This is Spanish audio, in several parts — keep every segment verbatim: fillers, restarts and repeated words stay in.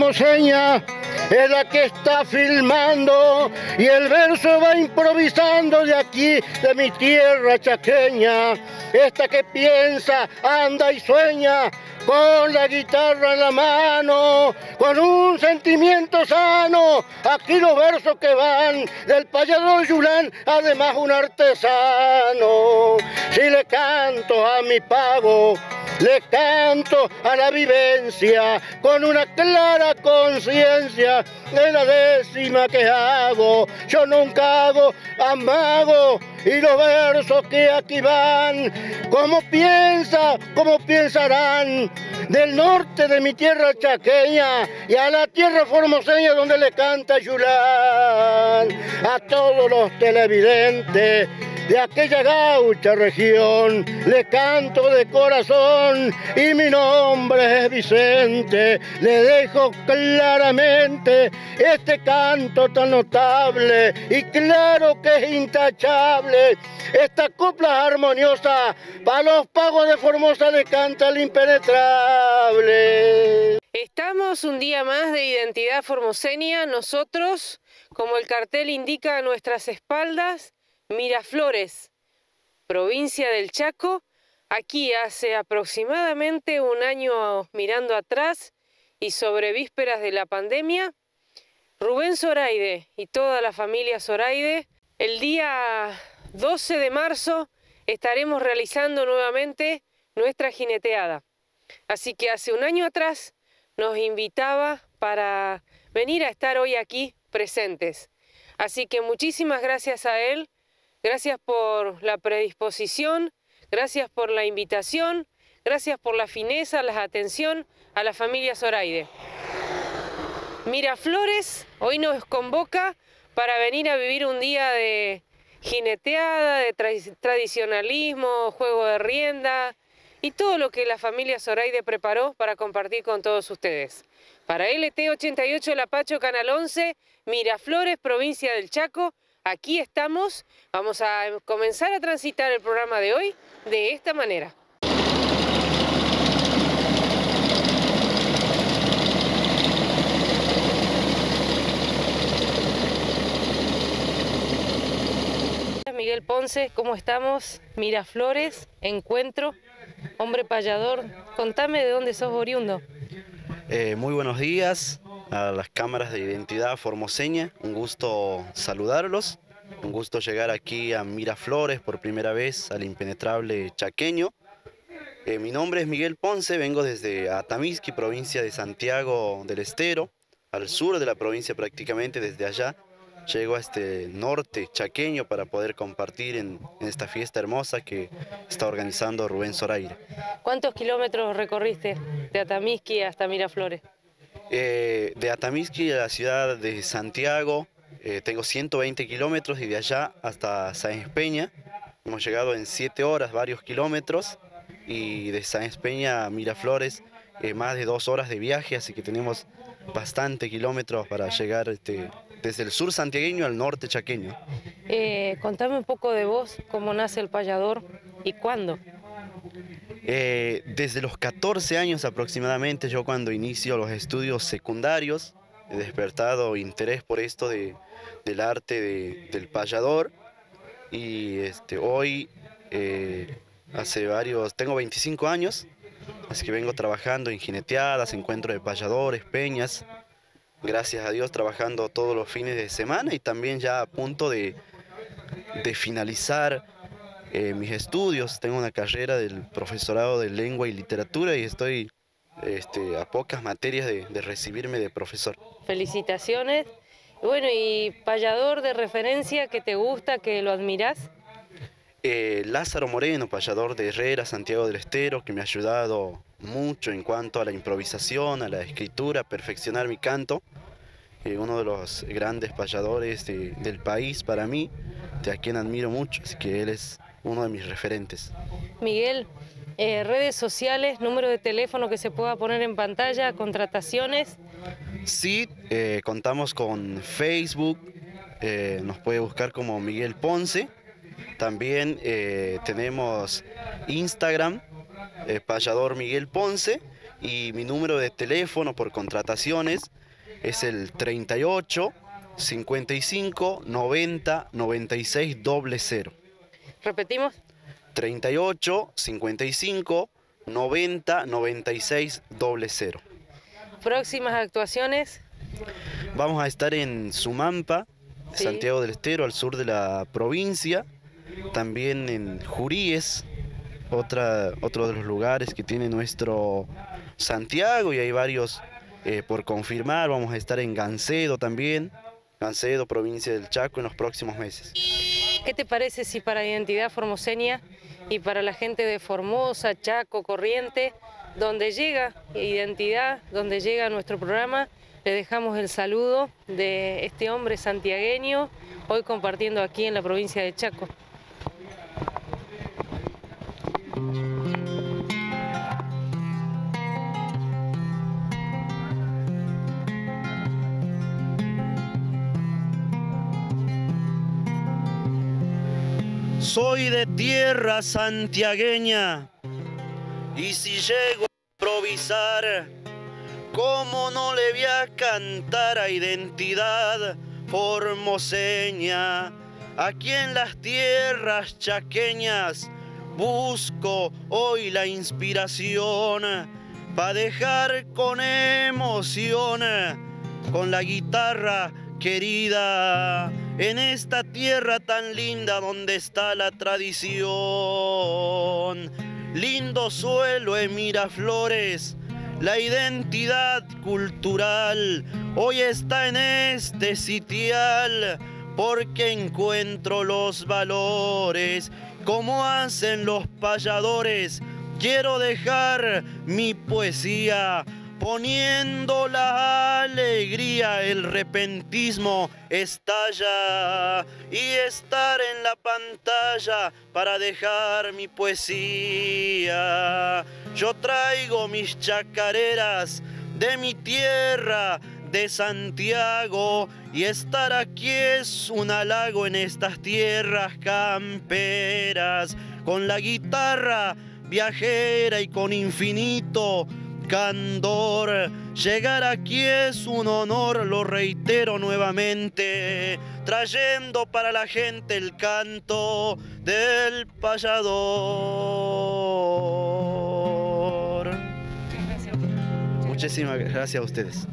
formoseña es la que está filmando y el verso va improvisando de aquí, de mi tierra chaqueña. Esta que piensa, anda y sueña con la guitarra en la mano, con un sentimiento sano. Aquí los versos que van del payador Yulán, además un artesano. Si le canto a mi pago, le canto a la vivencia, con una clara conciencia de la décima que hago. Yo nunca hago amago, y los versos que aquí van, como piensa, como pensarán, del norte de mi tierra chaqueña y a la tierra formoseña donde le canta Yulán. A todos los televidentes de aquella gaucha región le canto de corazón y mi nombre es Vicente. Le dejo claramente este canto tan notable y claro que es intachable. Esta copla armoniosa para los pagos de Formosa le canta el impenetrable. Estamos un día más de identidad formoseña. Nosotros, como el cartel indica a nuestras espaldas, Miraflores, provincia del Chaco. Aquí hace aproximadamente un año mirando atrás y sobre vísperas de la pandemia, Rubén Zoraide y toda la familia Zoraide, el día doce de marzo estaremos realizando nuevamente nuestra jineteada. Así que hace un año atrás nos invitaba para venir a estar hoy aquí presentes. Así que muchísimas gracias a él. Gracias por la predisposición, gracias por la invitación, gracias por la fineza, la atención a la familia Zoraide. Miraflores hoy nos convoca para venir a vivir un día de jineteada, de tra tradicionalismo, juego de rienda y todo lo que la familia Zoraide preparó para compartir con todos ustedes. Para L T ochenta y ocho Lapacho, Canal once, Miraflores, provincia del Chaco. Aquí estamos, vamos a comenzar a transitar el programa de hoy de esta manera. Miguel Ponce, ¿cómo estamos? Miraflores, encuentro, hombre payador. Contame de dónde sos oriundo. Eh, muy buenos días a las cámaras de identidad formoseña, un gusto saludarlos, un gusto llegar aquí a Miraflores por primera vez, al impenetrable chaqueño. Eh, mi nombre es Miguel Ponce, vengo desde Atamisqui, provincia de Santiago del Estero, al sur de la provincia prácticamente, desde allá. Llego a este norte chaqueño para poder compartir en, en esta fiesta hermosa que está organizando Rubén Zoraide. ¿Cuántos kilómetros recorriste de Atamisqui hasta Miraflores? Eh, de Atamisqui a la ciudad de Santiago eh, tengo ciento veinte kilómetros y de allá hasta Sáenz Peña hemos llegado en siete horas, varios kilómetros, y de Sáenz Peña a Miraflores eh, más de dos horas de viaje, así que tenemos bastante kilómetros para llegar este, desde el sur santiagueño al norte chaqueño. Eh, contame un poco de vos, cómo nace el payador y cuándo. Eh, desde los catorce años aproximadamente, yo cuando inicio los estudios secundarios, he despertado interés por esto de, del arte de, del payador, y este, hoy, eh, hace varios, tengo veinticinco años, así que vengo trabajando en jineteadas, encuentros de payadores, peñas, gracias a Dios trabajando todos los fines de semana y también ya a punto de, de finalizar Eh, mis estudios. Tengo una carrera del profesorado de lengua y literatura y estoy este, a pocas materias de, de recibirme de profesor. Felicitaciones. Bueno, ¿y payador de referencia que te gusta, que lo admirás? Eh, Lázaro Moreno, payador de Herrera, Santiago del Estero, que me ha ayudado mucho en cuanto a la improvisación, a la escritura, a perfeccionar mi canto. Eh, uno de los grandes payadores de, del país para mí, de a quien admiro mucho, así que él es uno de mis referentes. Miguel, eh, redes sociales, número de teléfono que se pueda poner en pantalla, contrataciones. Sí, eh, contamos con Facebook, eh, nos puede buscar como Miguel Ponce. También eh, tenemos Instagram, eh, Payador Miguel Ponce, y mi número de teléfono por contrataciones es el treinta y ocho, cincuenta y cinco, noventa, noventa y seis, cero. ¿Repetimos? treinta y ocho, cincuenta y cinco, noventa, noventa y seis, cero. Próximas actuaciones. Vamos a estar en Sumampa, Sí. Santiago del Estero, al sur de la provincia. También en Juríes, otra, otro de los lugares que tiene nuestro Santiago, y hay varios eh, por confirmar. Vamos a estar en Gancedo también, Gancedo, provincia del Chaco, en los próximos meses. ¿Qué te parece si para Identidad Formoseña y para la gente de Formosa, Chaco, Corriente, donde llega Identidad, donde llega nuestro programa, le dejamos el saludo de este hombre santiagueño, hoy compartiendo aquí en la provincia de Chaco? Soy de tierra santiagueña, y si llego a improvisar, ¿cómo no le voy a cantar a Identidad Formoseña? Aquí en las tierras chaqueñas busco hoy la inspiración para dejar con emoción, con la guitarra querida, en esta tierra tan linda donde está la tradición. Lindo suelo en Miraflores, la identidad cultural hoy está en este sitial, porque encuentro los valores como hacen los payadores. Quiero dejar mi poesía poniendo la alegría, el repentismo estalla, y estar en la pantalla para dejar mi poesía. Yo traigo mis chacareras de mi tierra, de Santiago, y estar aquí es un halago en estas tierras camperas, con la guitarra viajera y con infinito candor. Llegar aquí es un honor, lo reitero nuevamente, trayendo para la gente el canto del payador. Gracias. Muchísimas gracias a ustedes.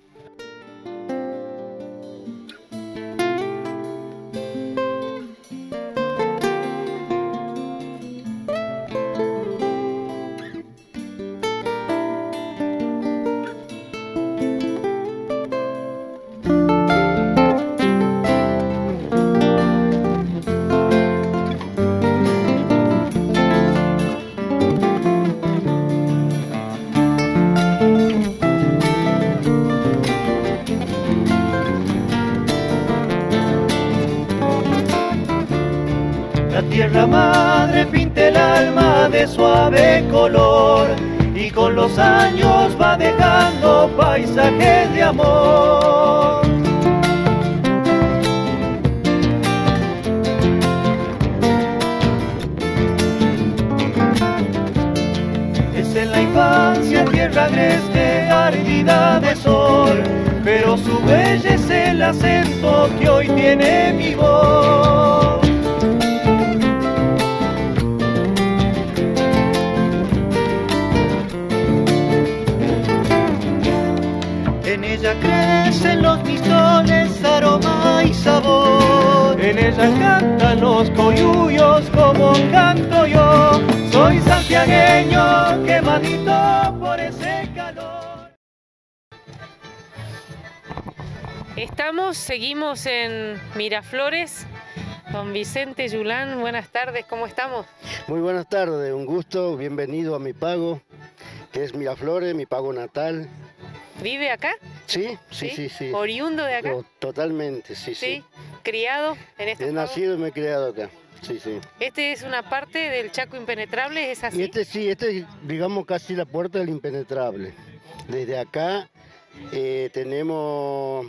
Tierra madre pinta el alma de suave color, y con los años va dejando paisajes de amor. Es en la infancia tierra agreste, ardida de sol, pero su bella es el acento que hoy tiene mi voz. En ella crecen los pistones, aroma y sabor. En ella cantan los coyuyos como canto yo. Soy santiagueño, quemadito por ese calor. Estamos, seguimos en Miraflores. Don Vicente Yulán, buenas tardes, ¿cómo estamos? Muy buenas tardes, un gusto, bienvenido a mi pago, que es Miraflores, mi pago natal. ¿Vive acá? Sí, sí, sí, sí. ¿Oriundo de acá? No, totalmente, sí, sí. Sí. ¿Criado en este He pago? nacido y me he criado acá, sí, sí. Este es una parte del Chaco impenetrable, ¿es así? Y este sí, este es, digamos, casi la puerta del impenetrable. Desde acá eh, tenemos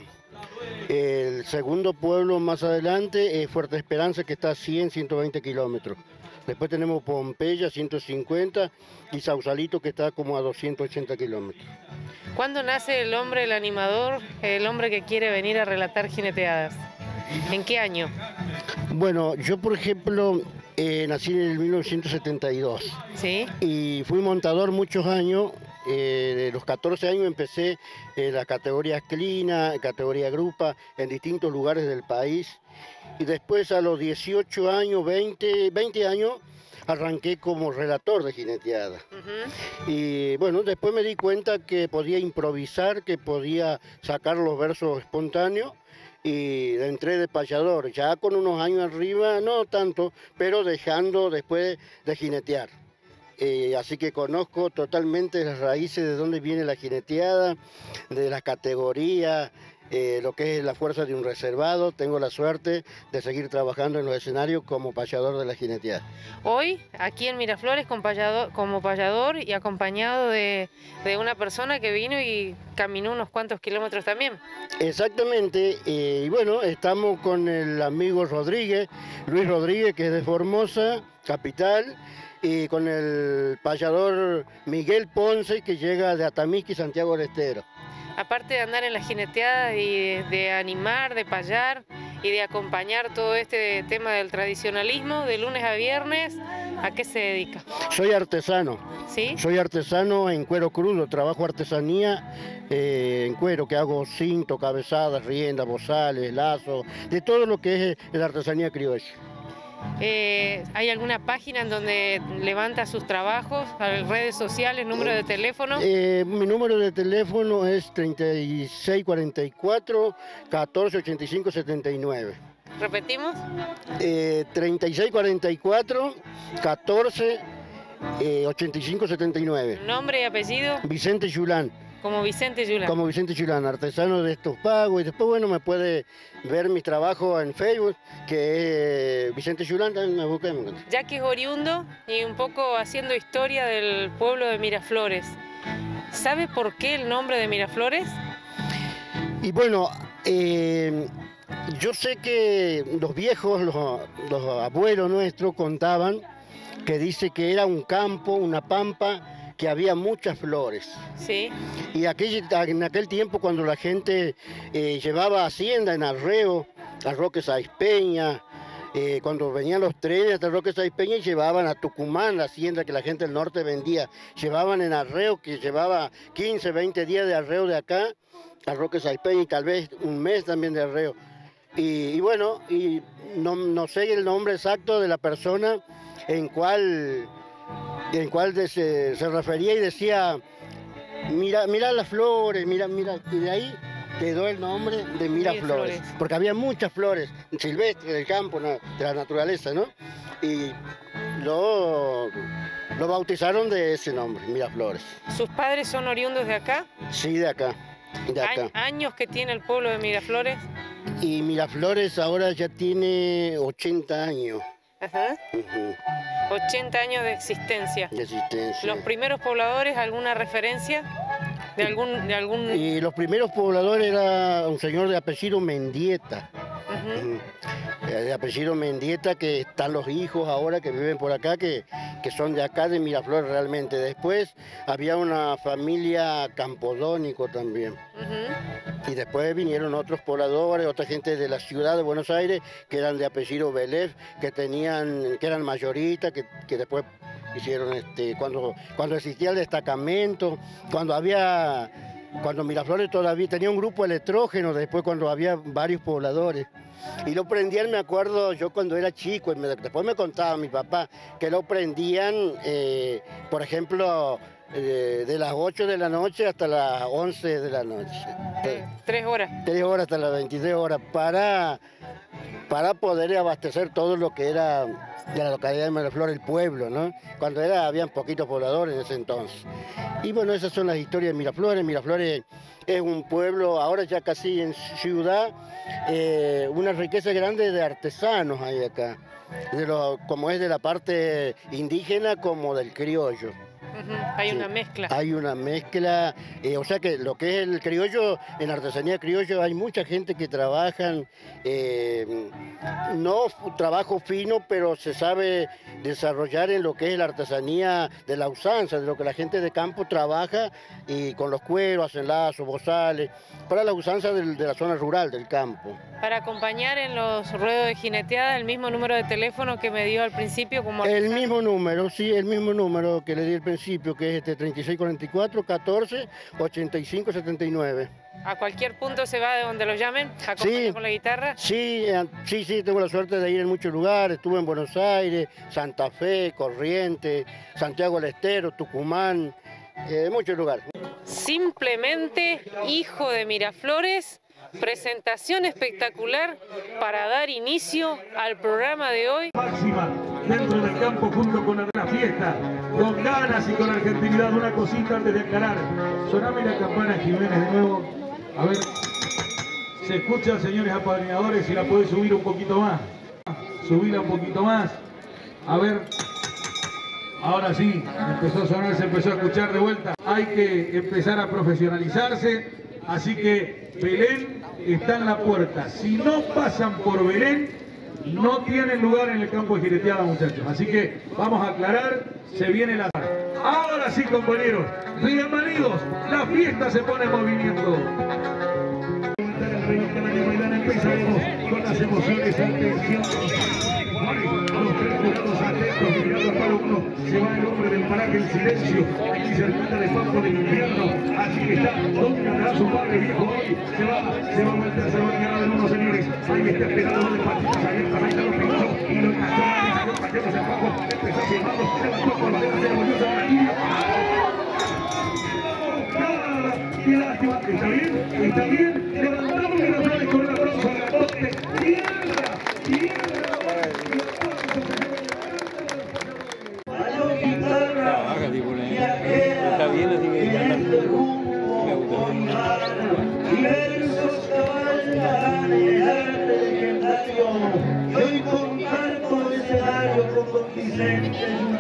el segundo pueblo más adelante, es Fuerte Esperanza, que está a cien, ciento veinte kilómetros. Después tenemos Pompeya, ciento cincuenta, y Sausalito, que está como a doscientos ochenta kilómetros. ¿Cuándo nace el hombre, el animador, el hombre que quiere venir a relatar jineteadas? ¿En qué año? Bueno, yo por ejemplo eh, nací en el mil novecientos setenta y dos. ¿Sí? Y fui montador muchos años. Eh, de los catorce años empecé en las categorías clina, categoría grupa, en distintos lugares del país. Y después a los dieciocho años, veinte, veinte años, arranqué como relator de jineteada. Uh-huh. Y bueno, después me di cuenta que podía improvisar, que podía sacar los versos espontáneos. Y entré de payador, ya con unos años arriba, no tanto, pero dejando después de jinetear. Eh, así que conozco totalmente las raíces de dónde viene la jineteada, de las categorías, eh, lo que es la fuerza de un reservado. Tengo la suerte de seguir trabajando en los escenarios como payador de la jineteada. Hoy, aquí en Miraflores, con payador, como payador y acompañado de, de una persona que vino y caminó unos cuantos kilómetros también. Exactamente, eh, y bueno, estamos con el amigo Rodríguez, Luis Rodríguez, que es de Formosa, capital, y con el payador Miguel Ponce, que llega de Atamisqui, Santiago del Estero. Aparte de andar en la jineteada y de, de animar, de payar y de acompañar todo este tema del tradicionalismo, de lunes a viernes, ¿a qué se dedica? Soy artesano. ¿Sí? Soy artesano en cuero crudo, trabajo artesanía eh, en cuero, que hago cinto, cabezadas, riendas, bozales, lazos, de todo lo que es la artesanía criolla. Eh, ¿Hay alguna página en donde levanta sus trabajos, redes sociales, número de teléfono? Eh, mi número de teléfono es treinta y seis cuarenta y cuatro, catorce ochenta y cinco setenta y nueve. ¿Repetimos? Eh, treinta y seis cuarenta y cuatro, catorce ochenta y cinco setenta y nueve. ¿Nombre y apellido? Vicente Yulán. Como Vicente Yulán. Como Vicente Yulán, artesano de estos pagos. Y después, bueno, me puede ver mis trabajos en Facebook, que es Vicente Yulán, también me busca y me encuentra. Ya que es oriundo y un poco haciendo historia del pueblo de Miraflores, ¿sabe por qué el nombre de Miraflores? Y bueno, eh, yo sé que los viejos, los, los abuelos nuestros contaban que dice que era un campo, una pampa, que había muchas flores. Sí. Y aquel, en aquel tiempo, cuando la gente eh, llevaba hacienda en arreo, a Roque Sáiz Peña, eh, cuando venían los trenes hasta Roque Sáiz Peña y llevaban a Tucumán, la hacienda que la gente del norte vendía, llevaban en arreo, que llevaba quince, veinte días de arreo de acá, a Roque Sáiz Peña, y tal vez un mes también de arreo. Y, y bueno, y no, no sé el nombre exacto de la persona en cual... en cual de, se, se refería y decía, mira, mira las flores, mira, mira, y de ahí quedó el nombre de Miraflores, porque había muchas flores silvestres del campo, de la naturaleza, ¿no? Y lo, lo bautizaron de ese nombre, Miraflores. ¿Sus padres son oriundos de acá? Sí, de acá, de acá. ¿Años que tiene el pueblo de Miraflores? Y Miraflores ahora ya tiene ochenta años. Ajá. Uh-huh. ochenta años de existencia. De existencia. ¿Los primeros pobladores, alguna referencia? ¿De algún, de algún... Y los primeros pobladores era un señor de apellido Mendieta. Uh-huh. De apellido Mendieta, que están los hijos ahora que viven por acá, que, que son de acá, de Miraflores realmente. Después había una familia Campodónico también. Uh-huh. Y después vinieron otros pobladores, otra gente de la ciudad de Buenos Aires, que eran de apellido Belef, que tenían, que eran mayoristas, que, que después hicieron, este, cuando, cuando existía el destacamento, cuando había, cuando Miraflores todavía tenía un grupo electrógeno, después cuando había varios pobladores. Y lo prendían, me acuerdo, yo cuando era chico, y me, después me contaba mi papá, que lo prendían, eh, por ejemplo, eh, de las ocho de la noche hasta las once de la noche. Eh, tres horas. Tres horas hasta las veintitrés horas, para, para poder abastecer todo lo que era de la localidad de Miraflores, el pueblo, ¿no? Cuando era, habían poquitos pobladores en ese entonces. Y bueno, esas son las historias de Miraflores. Miraflores es un pueblo, ahora ya casi en ciudad, eh, una riqueza grande de artesanos hay acá, de lo, como es de la parte indígena como del criollo. Uh-huh. Hay Sí, una mezcla. Hay una mezcla, eh, o sea que lo que es el criollo, en artesanía criollo hay mucha gente que trabajan, eh, no trabajo fino, pero se sabe desarrollar en lo que es la artesanía de la usanza, de lo que la gente de campo trabaja y con los cueros, hacen lazos, bozales, para la usanza del, de la zona rural del campo. Para acompañar en los ruedos de jineteada, el mismo número de teléfono que me dio al principio como El artesano. mismo número, sí, el mismo número que le di al principio, que es este treinta y seis cuarenta y cuatro, catorce, ochenta y cinco, setenta y nueve. A cualquier punto se va de donde lo llamen, acompaña Sí. con la guitarra. Sí, eh, sí, sí, tengo la suerte de ir en muchos lugares. Estuve en Buenos Aires, Santa Fe, Corrientes, Santiago del Estero, Tucumán, eh, muchos lugares. Simplemente hijo de Miraflores, presentación espectacular para dar inicio al programa de hoy. Máxima dentro del campo junto con la de la fiesta, con ganas y con argentinidad. Una cosita antes de aclarar. Soname la campana, Jiménez, de nuevo. A ver, se escucha, señores apadrinadores, si la podés subir un poquito más. Subirla un poquito más. A ver, ahora sí, empezó a sonar, se empezó a escuchar de vuelta. Hay que empezar a profesionalizarse, así que Belén está en la puerta. Si no pasan por Belén, no tienen lugar en el campo de jineteada, muchachos. Así que vamos a aclarar, se viene la... Ahora sí, compañeros, bienvenidos, la fiesta se pone en movimiento. Empezaremos con las emociones, atención. Los tres jurados atentos, mirando a palo uno, se va el hombre del paraje en silencio, aquí cerquita de Papo del Infierno, así que está, donde andará su padre viejo hoy, se va, se va a voltear, se va a quedar de unos señores, ahí está esperando de patitas abiertas, ahí está los pinchos, y lo encajó, ahí salió Pacheco, se bajó, empezó firmando, se levantó por la derecha, se volvió, se va a ir. ¡Qué lástima! ¿Está bien? ¿Está bien? Levantamos y nos sale con un aplauso a Grandote. ¡Tierra! ¡Tierra! Está bien, así que ya está. Y versos cabalgan el arte legendario. Y hoy comparto escenario con don Vicente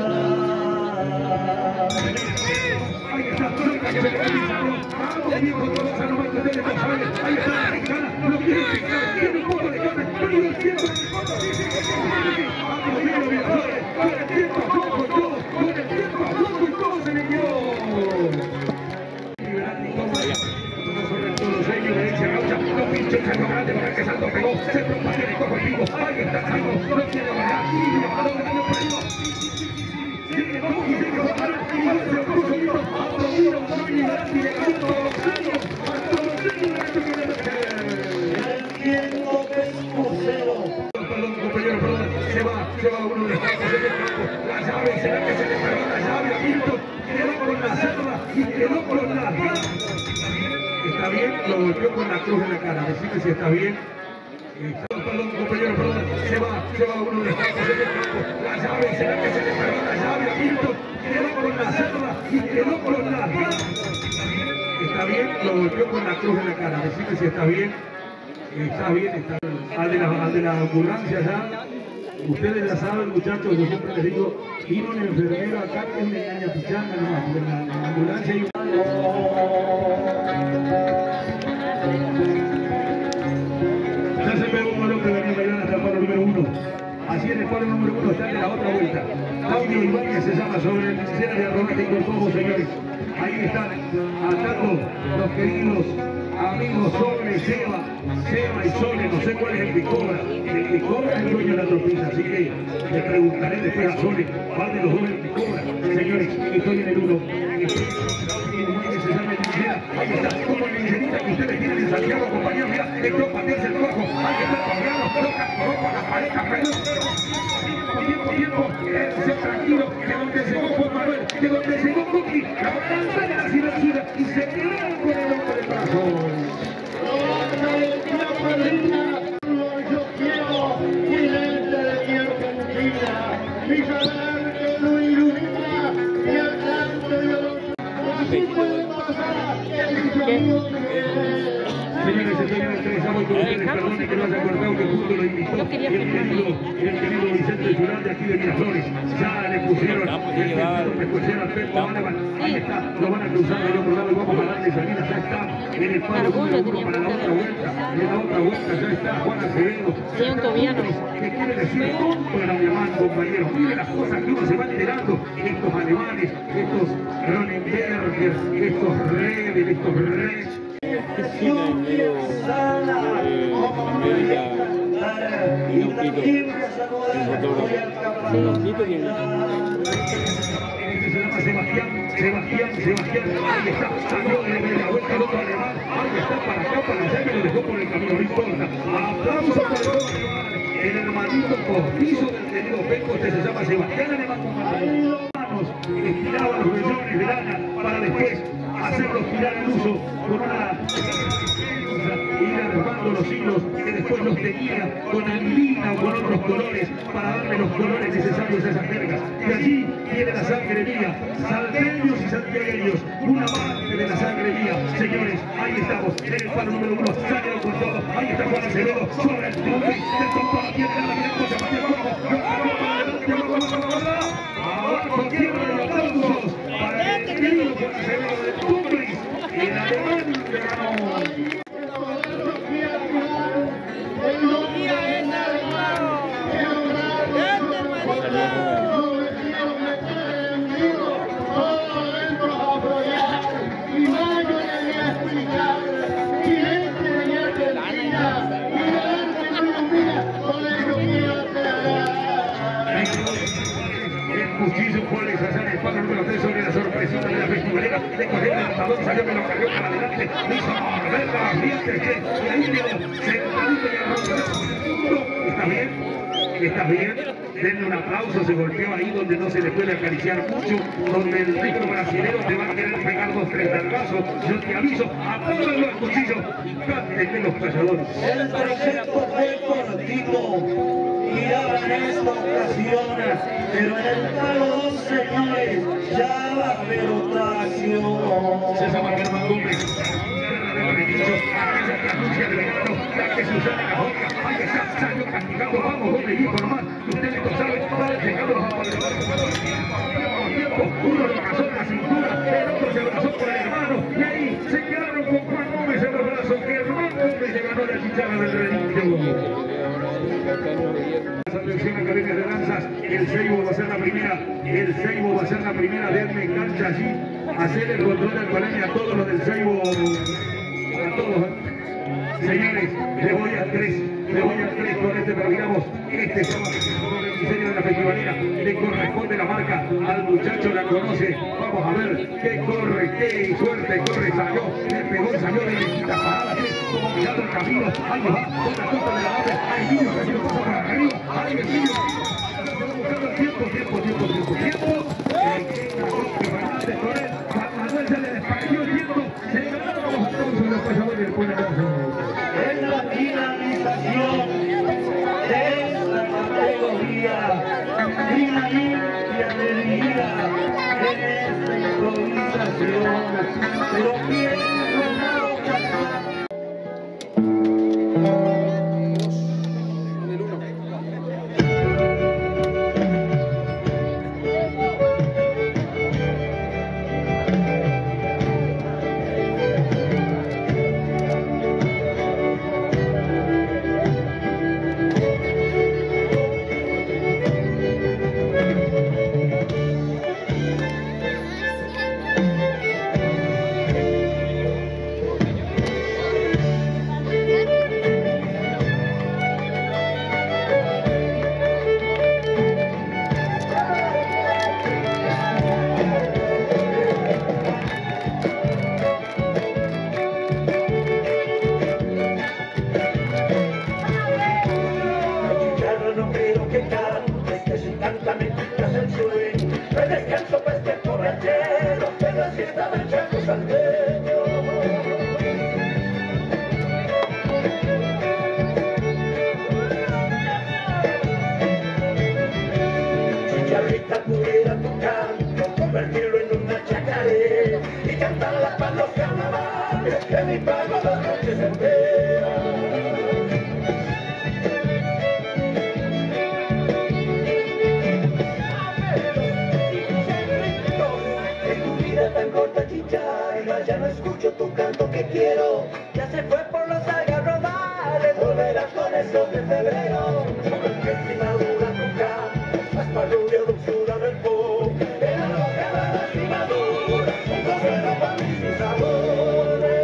Yudá. Ahí está, que se realiza, vamos, viejo, todos a no mantener el pasaje. Ahí está la mexicana, lo quiere picar, tiene un poco de carne, pero lo quiere picar. Vamos, viejo, Miraflores, con el tiempo flojo y todo, con el tiempo flojo y todo se le quedó. Liberati, toma, toma sobre el todo, señor, derecha, gaucha, lo pinchó, se lo grande para que Salto pegó, se propaga y cojo el pico, ahí está Salto, no quiere bailar, y le va a dar daño por ahí. Sigue, vamos, y sigue, vamos, y va a ser un poquito, aplaudido, y Liberati le ganó todos los años, hasta los años de Entiendo que es crucero. Perdón, compañero, perdón, se va, se va uno de los campos del campo, la llave, será que se le perdió la llave a Milton, quedó con la cerda y quedó con la cara. ¿Está bien? Lo golpeó con la cruz en la cara, decime si está bien. Perdón, compañero, perdón, se va, se va uno de los campos del campo, la llave, será que se le perdió la llave a Milton, quedó con la cerda y quedó con la cara. ¿Está bien? Lo golpeó con la cruz en la cara, decime si está bien. Está bien, está bien. Al de la, al de la ambulancia ya, ustedes ya saben, muchachos, yo siempre les digo, vino un enfermero acá que es una engaña pichanga nomás, porque en la, en la ambulancia hay un... Ya se pegó un balón que venía bailando hasta el palo número uno. Así en el palo número uno está de la otra vuelta. Claudio Ibáñez se llama sobre el dieciséis de aromático el cojo, señores. Ahí están atando los queridos amigos Sole, Seba, Seba y Sole, no sé cuál es el que cobra. El que cobra es el dueño de la tortilla, así que le preguntaré después a Sole cuál de los dos es el que cobra. Señores, estoy en el uno. Se llama Ginera. Ahí está, como el Ginera que ustedes tienen en Santiago, compañeros. Mira, entró Patricia el rojo. Ahí está Fabiano, coloca, coloca la pareja, pero tiempo, tiempo, quédense tranquilo, que donde llegó Juan Manuel, que donde llegó Cookie, la balanza de la ciudad y se quedaron con el hombre del brazo. Yo quiero Vicente de mi Argentina, mi saber que lo ilumina, y el canto de los... Señores, estoy en el tres, voy con ustedes, perdone que no haya cortado, que justo lo invitó el querido, el querido Vicente Durán de aquí de Miraflores. Ya le pusieron el tentado, le pusieron al Pepo Aleman. Ahí está, lo van a cruzar del otro lado y vamos a darle salida. Ya está en el palo número uno para la otra vuelta. En la otra vuelta ya está Juan Acevedo. ¿Qué quiere decir tonto el alemán, compañero? Mire las cosas que uno se va enterando. Estos alemanes, estos Ronenberger, estos Redel, estos Reich. Sebastián, Sebastián, Sebastián, ahí está, salió de la vuelta el otro alemán, ahí está para acá, para allá, y lo dejó por el camino, no importa. Aplausos para el otro alemán, el hermanito postizo del querido Peco, este se llama Sebastián Alemán, con manos, estiraba los vellones de lana para después hacerlos tirar al uso con una... ir armando los hilos que después los tenía con anilina o con otros colores para darle los colores necesarios a esas jergas. Y allí viene la sangre mía, salteños y santiagueños, una parte de la sangre mía. Señores, ahí estamos, en el palo número uno, sangre con todo, ahí está Juan Acevedo, sobre el tubi, el doctor tiene la directa, se mete el fuego, abajo tierra de los aplausos para el querido Juan Acevedo del Tumbris, el alemán que ganó. Sobre la sorpresita de la festivalera, le cogió el matador, salió que lo cargó para adelante, hizo morder las dientes, y ahí quedó sentadito y arrancado. ¿Está bien? ¿Está bien? Denle un aplauso, se golpeó ahí donde no se le puede acariciar mucho, donde el rico brasilero te va a querer pegar dos, tres largazos. Yo te aviso, apágalo al cuchillo y cántenle los payadores. El trayecto fue cortito. Miraban esta ocasión, pero en el palo dos señores ya va a haber otra acción. Se llama Germán Gómez. Aquella que anuncia de verano, la que Susana la boca. Ahí está, salió castigado, vamos, Gómez, hijo nomás. Usted lo sabe, va llegando los apoderadores. Uno lo abrazó en la cintura, el otro se abrazó por el hermano, y ahí se quedaron con Juan Gómez en los brazos. Germán Gómez le ganó la chicharra del redillo. Atención, Academia de Danzas, el Seibo va a ser la primera, el Seibo va a ser la primera, denme cancha allí, hacer el control de alcoholemia a todos los del Seibo, a todos. Señores, le voy al tres, le voy al tres con este, pero digamos, este sábado, el diseño de la festivalera, le corresponde la marca al muchacho, la conoce, vamos a ver qué corre, qué suerte corre, salió, le pegó, salió de la parada, como mirando el camino, ahí va, otra cosa de la nave, ahí niños que se lo pasó para arriba, ahí el niño, buscando el tiempo, tiempo, tiempo, tiempo, tiempo, Fernández con él, Juan Manuel se le despareció el tiempo, se ganaron los aplausos de los payadores y después de la en la finalización de esta categoría, una limpia de vida en esta improvisación, pero quién una ocasión. quiero, ya se fue por los algarrobales, volverá con el sol de febrero. Con el climadura nunca, aspa rubia, dulzura del po, era lo que era la climadura, un consuelo para mí sin sabores.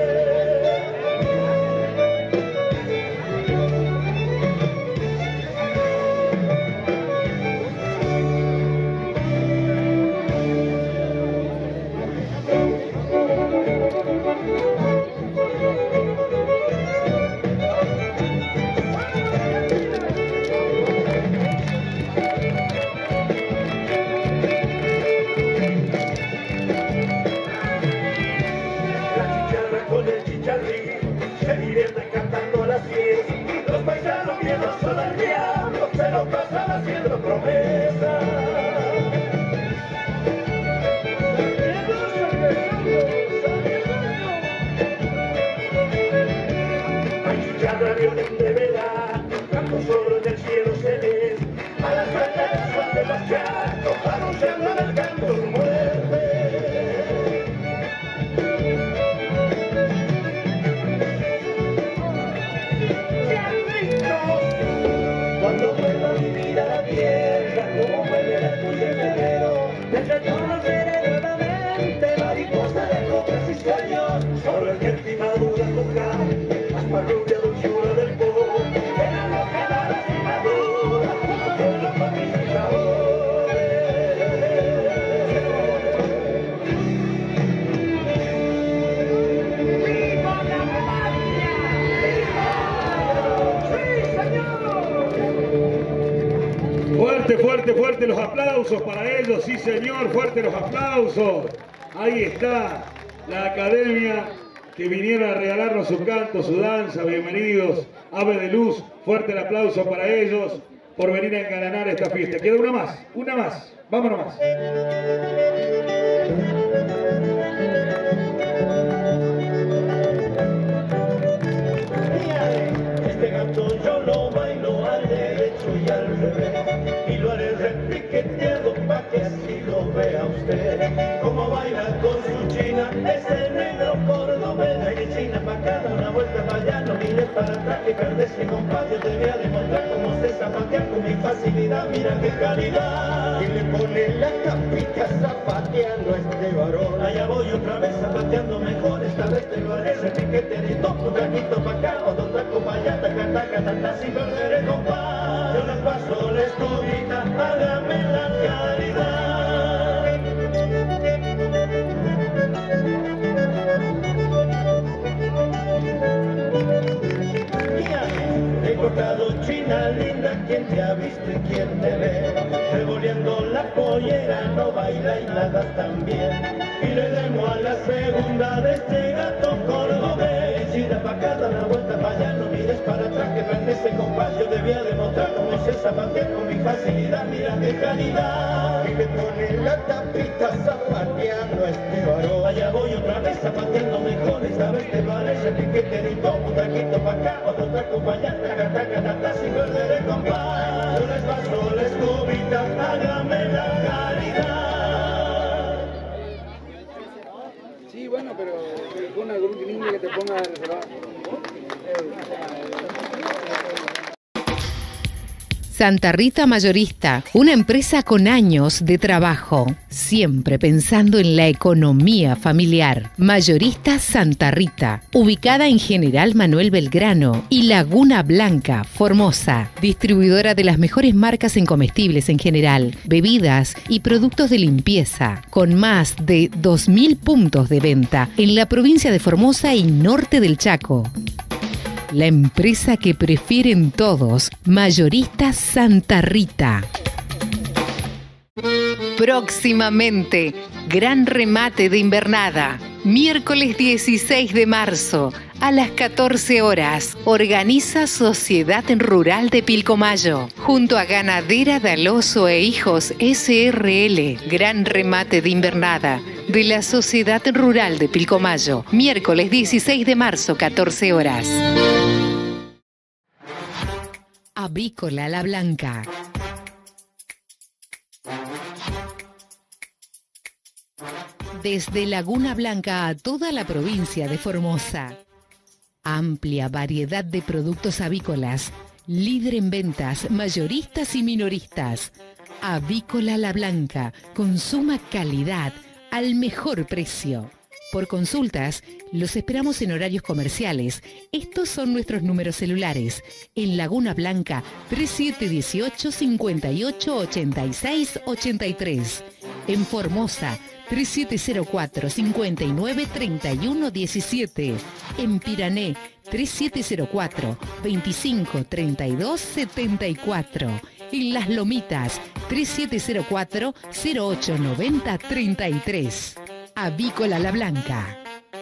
Se divierten cantando a las diez. Los paisanos miedosos del diablo se lo pasan haciendo promesas. Hay chicharra, violín de vela, canto solo en el cielo celeste. A las banderas de los chacos, anunciando en el canto su muerte. Cuando vuelva mi vida a la tierra, como vuelve la tuya en febrero, el retorno seré nuevamente mariposa de coplas y sueños, sobre el que timadura toca, aspa rubia, dulzura del polvo, era lo que da la timadura, con los familias y sabores. ¡Viva la patria! ¡Viva! ¡Sí, señor! Fuerte, fuerte, fuerte los aplausos para ellos, sí señor, fuerte los aplausos. Ahí está la academia que vinieron a regalarnos su canto, su danza. Bienvenidos, Ave de Luz, fuerte el aplauso para ellos por venir a engalanar esta fiesta. Queda una más, una más, vámonos más. Este canto yo lo bailo al derecho y al revés, y lo haré repiqueteado pa' que así lo vea usted. Como baila con su china ese negro cordobés, de china pa' cada una vuelta pa' allá, no mires para atrás que perdés mi compadre. Yo te voy a demostrar cómo se zapatea con mi facilidad, mira qué calidad. Y le pone la capita zapateando a este varón. Allá voy otra vez zapateando mejor, esta vez te lo haré repiqueteadito, un taquito pa' acá, otro taco pa' allá, taca, taca, taca, sin perder el compás. Yo les paso la escobita, hágame la caridad. He cortado china linda, quien te ha visto y quien te ve, revoleando la pollera, no baila y nada también. Y le demos a la segunda de este gato cordobés, gira pa' acá, da la vuelta pa' allá, no mires para atrás que perdés ese compás. Yo debía demostrar cómo se zapatea con mi facilidad, mira qué calidad. Y le pone la tapita zapateando a este varón. Allá voy otra vez zapateando mejor, esta vez te lo haré repiqueterito, un taquito pa' acá, otro taco pa' allá, taca, taca, taca, sin perder el compás. Yo les paso la escobita, hágame la caridad. Sí, bueno, pero con algún niño que te ponga a reservar. Santa Rita Mayorista, una empresa con años de trabajo, siempre pensando en la economía familiar. Mayorista Santa Rita, ubicada en General Manuel Belgrano y Laguna Blanca, Formosa. Distribuidora de las mejores marcas en comestibles en general, bebidas y productos de limpieza, con más de dos mil puntos de venta en la provincia de Formosa y norte del Chaco. La empresa que prefieren todos, Mayorista Santa Rita. Próximamente, gran remate de invernada. Miércoles dieciséis de marzo, a las catorce horas, organiza Sociedad Rural de Pilcomayo, junto a Ganadera Daloso e Hijos S R L. Gran remate de invernada de la Sociedad Rural de Pilcomayo, miércoles dieciséis de marzo, catorce horas. Avícola La Blanca. Desde Laguna Blanca a toda la provincia de Formosa. Amplia variedad de productos avícolas. Líder en ventas, mayoristas y minoristas. Avícola La Blanca, con suma calidad, al mejor precio. Por consultas, los esperamos en horarios comerciales. Estos son nuestros números celulares. En Laguna Blanca, treinta y siete dieciocho, cincuenta y ocho, ochenta y seis, ochenta y tres. En Formosa, treinta y siete cero cuatro, cincuenta y nueve, treinta y uno, diecisiete. En Pirané, treinta y siete cero cuatro, veinticinco, treinta y dos, setenta y cuatro. En Las Lomitas, treinta y siete cero cuatro, cero ocho noventa, treinta y tres. Avícola La Blanca.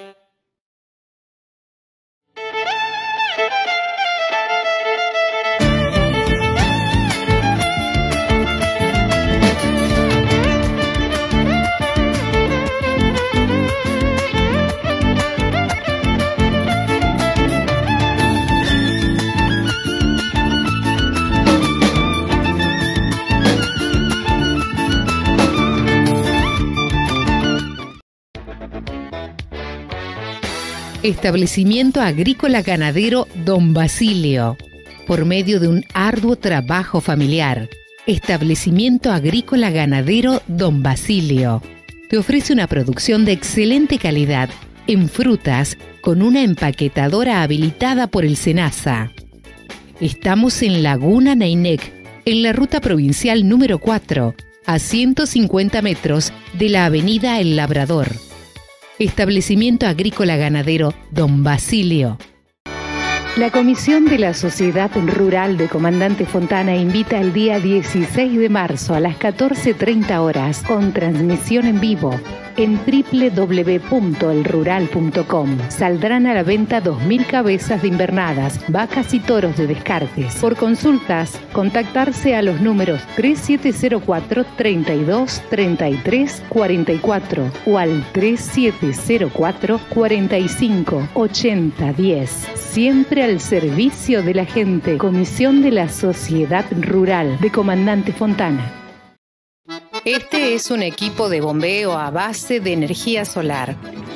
Establecimiento Agrícola Ganadero Don Basilio. Por medio de un arduo trabajo familiar, Establecimiento Agrícola Ganadero Don Basilio te ofrece una producción de excelente calidad en frutas con una empaquetadora habilitada por el SENASA. Estamos en Laguna Neinec, en la ruta provincial número cuatro, a ciento cincuenta metros de la avenida El Labrador. Establecimiento Agrícola Ganadero Don Basilio. La Comisión de la Sociedad Rural de Comandante Fontana invita el día dieciséis de marzo a las catorce treinta horas con transmisión en vivo en doble u doble u doble u punto el rural punto com. Saldrán a la venta dos mil cabezas de invernadas, vacas y toros de descartes. Por consultas, contactarse a los números treinta y siete cero cuatro, treinta y dos, treinta y tres, cuarenta y cuatro o al treinta y siete cero cuatro, cuarenta y cinco, ochenta, diez. Siempre al servicio de la gente. Comisión de la Sociedad Rural de Comandante Fontana. Este es un equipo de bombeo a base de energía solar.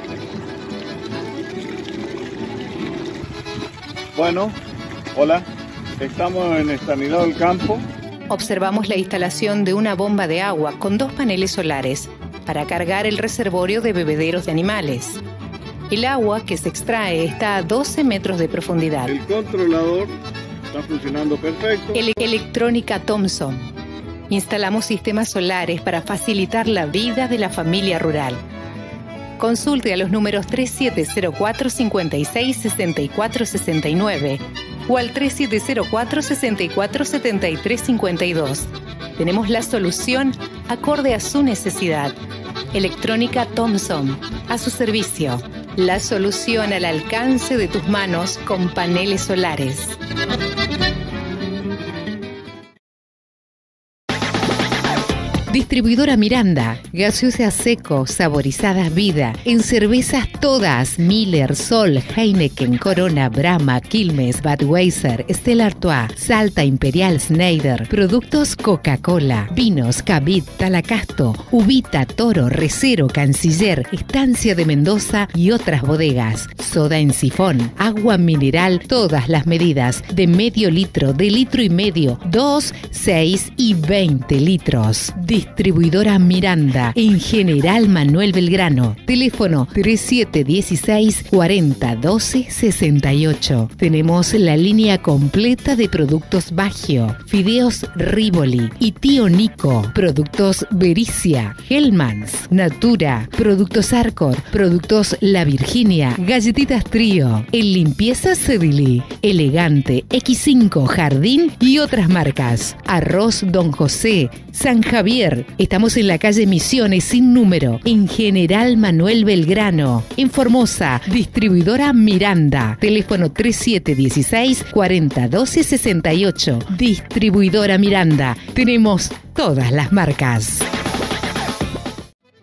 Bueno, hola, estamos en Estanidad del Campo. Observamos la instalación de una bomba de agua con dos paneles solares para cargar el reservorio de bebederos de animales. El agua que se extrae está a doce metros de profundidad. El controlador está funcionando perfecto. Ele- Electrónica Thomson. Instalamos sistemas solares para facilitar la vida de la familia rural. Consulte a los números treinta y siete cero cuatro, cincuenta y seis, sesenta y cuatro, sesenta y nueve o al treinta y siete cero cuatro, sesenta y cuatro, setenta y tres, cincuenta y dos. Tenemos la solución acorde a su necesidad. Electrónica Thomson, a su servicio. La solución al alcance de tus manos con paneles solares. Distribuidora Miranda, gaseosas seco, saborizadas vida, en cervezas todas, Miller, Sol, Heineken, Corona, Brahma, Quilmes, Budweiser, Stella Artois, Salta, Imperial, Schneider, productos Coca-Cola, vinos, Cavit, Talacasto, Ubita, Toro, Recero, Canciller, Estancia de Mendoza y otras bodegas, soda en sifón, agua mineral, todas las medidas, de medio litro, de litro y medio, dos, seis y veinte litros. Distribuidora Miranda, en General Manuel Belgrano. Teléfono treinta y siete dieciséis, cuarenta, doce, sesenta y ocho. Tenemos la línea completa de productos Baggio, fideos Rivoli y Tío Nico, productos Bericia, Hellmann's, Natura, productos Arcor, productos La Virginia, galletitas Trío, en limpieza Cedili, Elegante, equis cinco, Jardín y otras marcas. Arroz Don José, San Javier. Estamos en la calle Misiones sin número, en General Manuel Belgrano. En Formosa, distribuidora Miranda. Teléfono treinta y siete dieciséis, cuarenta, doce, sesenta y ocho. Distribuidora Miranda. Tenemos todas las marcas.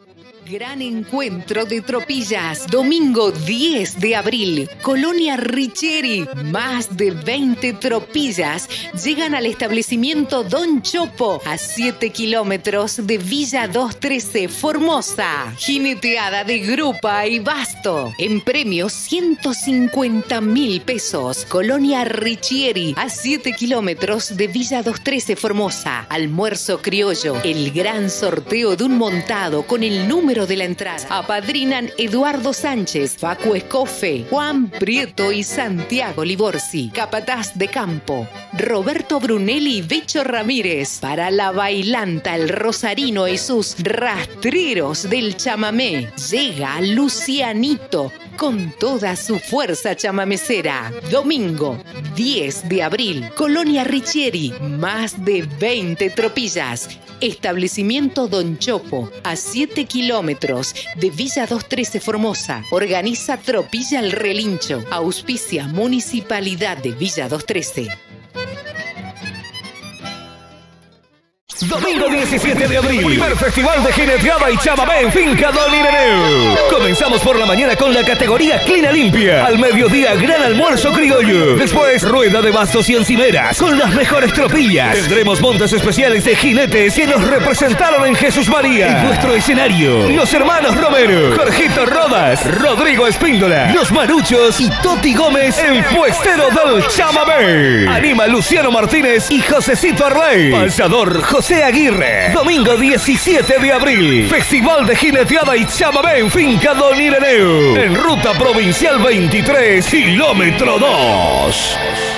Gran encuentro de tropillas, domingo diez de abril, Colonia Richieri. Más de veinte tropillas llegan al establecimiento Don Chopo, a siete kilómetros de Villa doscientos trece, Formosa. Jineteada de grupa y basto. En premio ciento cincuenta mil pesos. Colonia Richieri, a siete kilómetros de Villa doscientos trece, Formosa. Almuerzo criollo, el gran sorteo de un montado con el número de la entrada. Apadrinan Eduardo Sánchez, Facu Escofe, Juan Prieto y Santiago Liborsi. Capataz de campo, Roberto Brunelli y Becho Ramírez. Para la bailanta El Rosarino y sus rastreros del chamamé, llega Lucianito con toda su fuerza chamamecera. Domingo diez de abril, Colonia Richieri, más de veinte tropillas. Establecimiento Don Chopo, a siete kilómetros de Villa doscientos trece, Formosa. Organiza Tropilla El Relincho. Auspicia Municipalidad de Villa doscientos trece. Domingo diecisiete de abril, primer festival de jineteada y chamamé en Finca Don Ireneo. Comenzamos por la mañana con la categoría Clina Limpia. Al mediodía, gran almuerzo criollo. Después, rueda de bastos y encimeras con las mejores tropillas. Tendremos montas especiales de jinetes que nos representaron en Jesús María. En nuestro escenario, los hermanos Romero, Jorgito Rodas, Rodrigo Espíndola, Los Maruchos y Toti Gómez, el puestero del chamamé. Anima Luciano Martínez y Josecito Arley. Pansador José Aguirre. Domingo diecisiete de abril, Festival de Jineteada y Chamamé en Finca Don Ireneo. En Ruta Provincial veintitrés, kilómetro dos.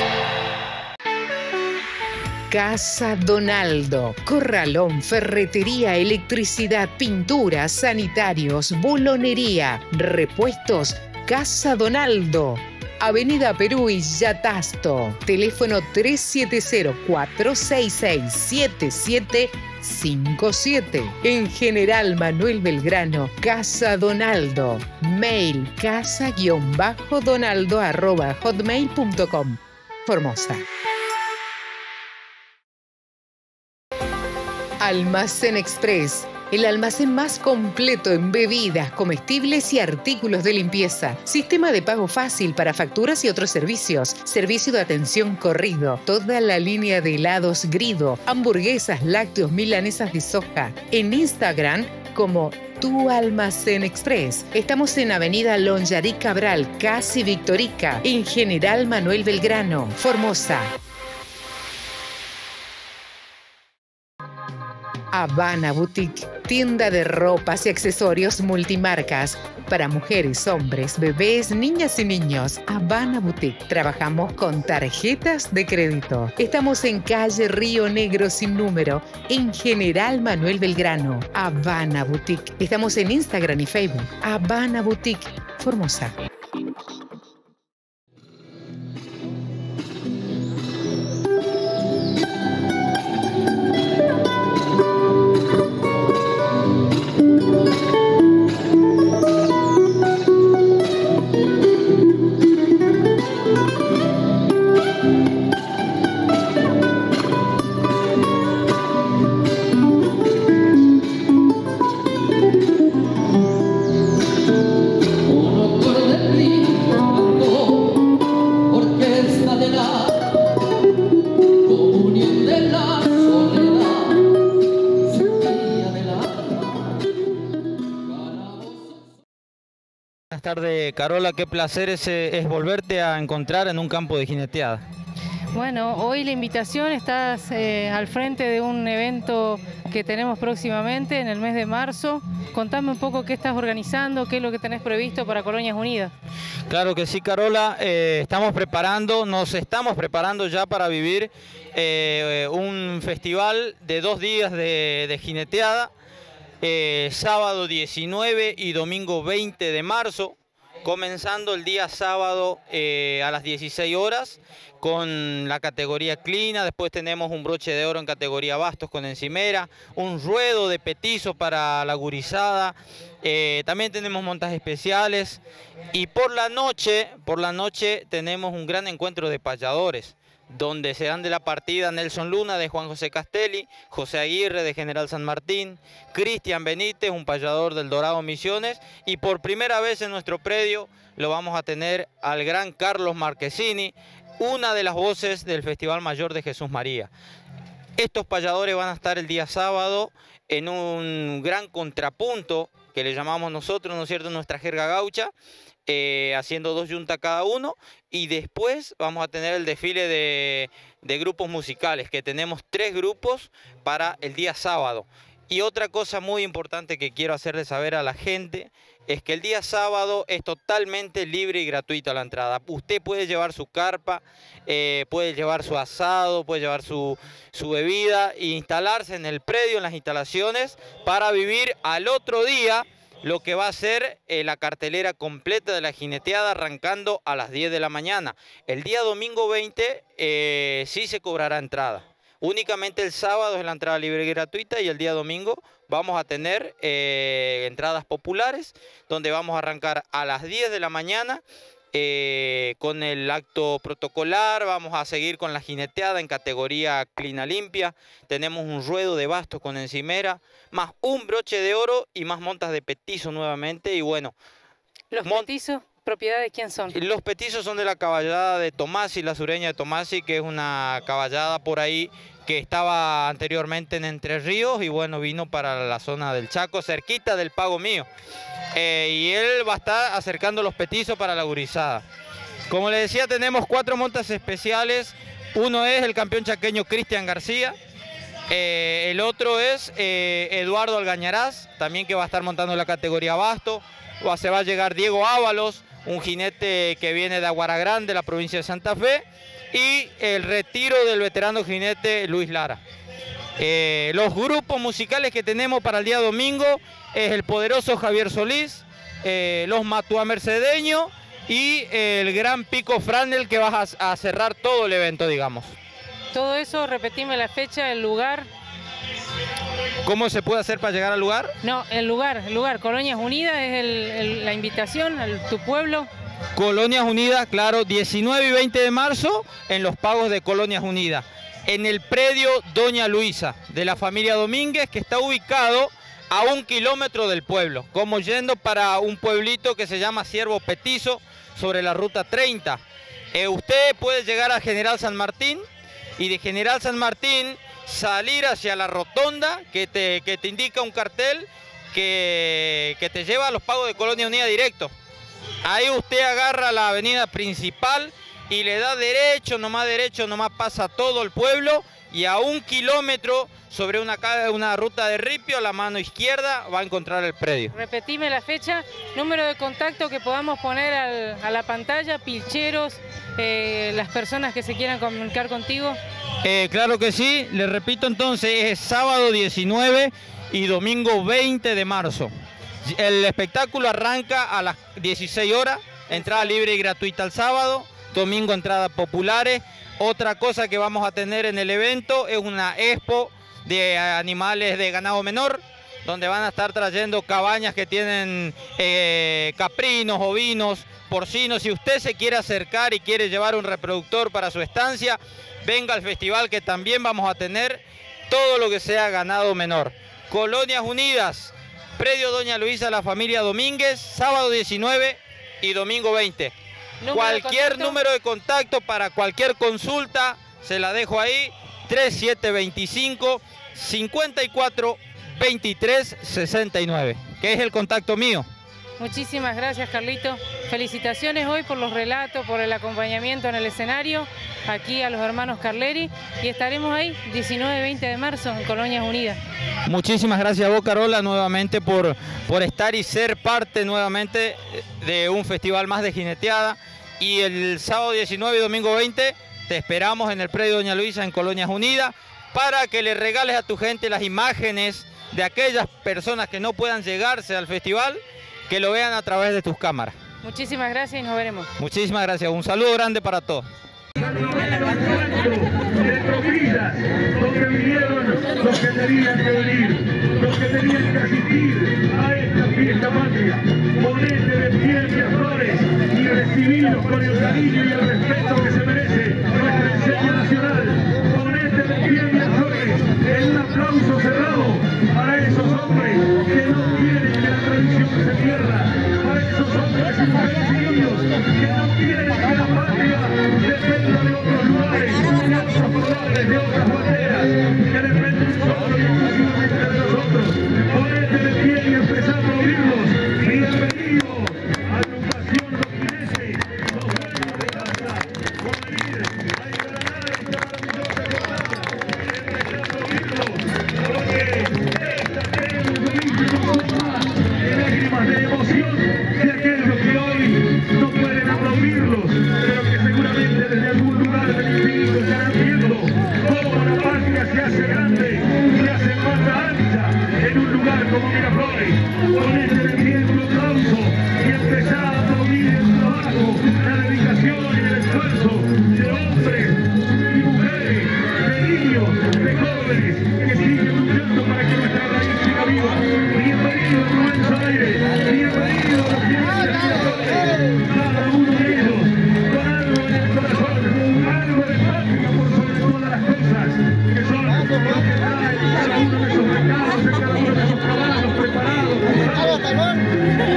Casa Donaldo, corralón, ferretería, electricidad, pinturas, sanitarios, bulonería, repuestos. Casa Donaldo, Avenida Perú y Yatasto. Teléfono tres siete cero, cuatro seis seis, siete siete cinco siete. En General Manuel Belgrano, Casa Donaldo. Mail casa-donaldo arroba hotmail punto com. Formosa. Almacén Express, el almacén más completo en bebidas, comestibles y artículos de limpieza. Sistema de pago fácil para facturas y otros servicios. Servicio de atención corrido. Toda la línea de helados Grido, hamburguesas, lácteos, milanesas de soja. En Instagram como Tu Almacén Express. Estamos en Avenida Lonjarí Cabral, casi Victorica, en General Manuel Belgrano, Formosa. Habana Boutique, tienda de ropas y accesorios multimarcas para mujeres, hombres, bebés, niñas y niños. Habana Boutique. Trabajamos con tarjetas de crédito. Estamos en calle Río Negro sin número, en General Manuel Belgrano. Habana Boutique. Estamos en Instagram y Facebook. Habana Boutique, Formosa. Buenas tardes, Carola, qué placer es, es volverte a encontrar en un campo de jineteada. Bueno, hoy la invitación, estás eh, al frente de un evento que tenemos próximamente en el mes de marzo. Contame un poco qué estás organizando, qué es lo que tenés previsto para Colonias Unidas. Claro que sí, Carola, eh, estamos preparando, nos estamos preparando ya para vivir eh, un festival de dos días de, de jineteada, eh, sábado diecinueve y domingo veinte de marzo, comenzando el día sábado eh, a las dieciséis horas con la categoría Clina, después tenemos un broche de oro en categoría bastos con encimera, un ruedo de petizo para la gurizada, eh, también tenemos montajes especiales y por la noche, por la noche tenemos un gran encuentro de payadores, donde serán de la partida Nelson Luna de Juan José Castelli, José Aguirre de General San Martín, Cristian Benítez, un payador del Dorado Misiones, y por primera vez en nuestro predio lo vamos a tener al gran Carlos Marquesini, una de las voces del Festival Mayor de Jesús María. Estos payadores van a estar el día sábado en un gran contrapunto que le llamamos nosotros, ¿no es cierto?, nuestra jerga gaucha, Eh, haciendo dos yuntas cada uno, y después vamos a tener el desfile de, de grupos musicales, que tenemos tres grupos para el día sábado. Y otra cosa muy importante que quiero hacerle saber a la gente es que el día sábado es totalmente libre y gratuita la entrada. Usted puede llevar su carpa, eh, puede llevar su asado, puede llevar su, su bebida e instalarse en el predio, en las instalaciones, para vivir al otro día lo que va a ser eh, la cartelera completa de la jineteada, arrancando a las diez de la mañana. El día domingo veinte eh, sí se cobrará entrada. Únicamente el sábado es la entrada libre y gratuita, y el día domingo vamos a tener eh, entradas populares, donde vamos a arrancar a las diez de la mañana eh, con el acto protocolar. Vamos a seguir con la jineteada en categoría Clina Limpia. Tenemos un ruedo de bastos con encimera, más un broche de oro y más montas de petizo nuevamente. Y bueno, ¿los petizos, propiedad de quién son? Los petizos son de la caballada de Tomasi, la sureña de Tomasi, que es una caballada por ahí que estaba anteriormente en Entre Ríos y bueno, vino para la zona del Chaco, cerquita del Pago Mío. Eh, y él va a estar acercando los petizos para la gurizada. Como les decía, tenemos cuatro montas especiales. Uno es el campeón chaqueño Cristian García. Eh, el otro es eh, Eduardo Algañarás, también, que va a estar montando la categoría basto. O se va a llegar Diego Ábalos, un jinete que viene de Aguara Grande, la provincia de Santa Fe. Y el retiro del veterano jinete Luis Lara. Eh, los grupos musicales que tenemos para el día domingo es el poderoso Javier Solís, eh, los Matua Mercedeños y el gran Pico Franel, que va a, a cerrar todo el evento, digamos. Todo eso, repetime la fecha, el lugar. ¿Cómo se puede hacer para llegar al lugar? No, el lugar, el lugar, Colonias Unidas es el, el, la invitación a tu pueblo. Colonias Unidas, claro, diecinueve y veinte de marzo en los pagos de Colonias Unidas, en el predio Doña Luisa de la familia Domínguez, que está ubicado a un kilómetro del pueblo, como yendo para un pueblito que se llama Ciervo Petizo, sobre la ruta treinta. Eh, usted puede llegar a General San Martín y de General San Martín salir hacia la rotonda que te, que te indica un cartel que, que te lleva a los pagos de Colonia Unida directo. Ahí usted agarra la avenida principal y le da derecho, nomás derecho, nomás pasa todo el pueblo, y a un kilómetro sobre una, una ruta de ripio a la mano izquierda va a encontrar el predio. Repetime la fecha, número de contacto que podamos poner al, a la pantalla, pilcheros, eh, las personas que se quieran comunicar contigo. Eh, claro que sí, le repito entonces, es sábado diecinueve y domingo veinte de marzo. El espectáculo arranca a las dieciséis horas, entrada libre y gratuita el sábado, domingo entradas populares. Otra cosa que vamos a tener en el evento es una expo de animales de ganado menor, donde van a estar trayendo cabañas que tienen eh, caprinos, ovinos, porcinos. Si usted se quiere acercar y quiere llevar un reproductor para su estancia, venga al festival, que también vamos a tener todo lo que sea ganado menor. Colonias Unidas, predio Doña Luisa, la familia Domínguez, sábado diecinueve y domingo veinte. Cualquier número de contacto para cualquier consulta, se la dejo ahí, tres siete dos cinco, cinco cuatro, dos tres seis nueve, que es el contacto mío. Muchísimas gracias, Carlito. Felicitaciones hoy por los relatos, por el acompañamiento en el escenario, aquí a los hermanos Carleri, y estaremos ahí diecinueve y veinte de marzo en Colonias Unidas. Muchísimas gracias a vos, Carola, nuevamente por, por estar y ser parte nuevamente de un festival más de jineteada. Y el sábado diecinueve y domingo veinte te esperamos en el predio Doña Luisa en Colonias Unidas, para que le regales a tu gente las imágenes de aquellas personas que no puedan llegarse al festival, que lo vean a través de tus cámaras. Muchísimas gracias y nos veremos. Muchísimas gracias, un saludo grande para todos. De Tropillas, donde vinieron los que tenían que venir, los que tenían que asistir a esta fiesta patria. Ponete de pie, Miraflores, y recibilos con el cariño y el respeto que se merece nuestra enseña nacional. Ponete de pie, Miraflores, en un aplauso cerrado para esos hombres que no quieren que la tradición se pierda, para esos hombres y mujeres y niños que no quieren que la patria dependa de otros lugares, de otros colores, de otras banderas, que dependen solo y exclusivamente de nosotros. Ponete de pie y empezá a aplaudirlos. Bienvenido a Agrupación Los Jineses, los dueños de casa, por venir a engranar esta maravillosa jornada. Empezá a aplaudirlos, porque esta tenemos un ínfimo más de lágrimas de emoción de aquellos que hoy no pueden aplaudirlos, pero que seguramente desde algún lugar del infinito estarán viendo cómo la patria se hace grande y hace pata ancha en un lugar como Miraflores. Ponete de pie en un aplauso y empezá a aplaudir el trabajo, la dedicación y el esfuerzo de hombres y mujeres, de niños, de jóvenes que siguen luchando para que nuestra raíz siga viva. Bienvenido Rubén Soares, bienvenido a los Jineses de Miraflores, cada uno de ellos con algo en el corazón, algo de patria por sobre todas las cosas, que son los que traen cada uno de esos recados, en cada uno de esos caballos preparados, vinculados para los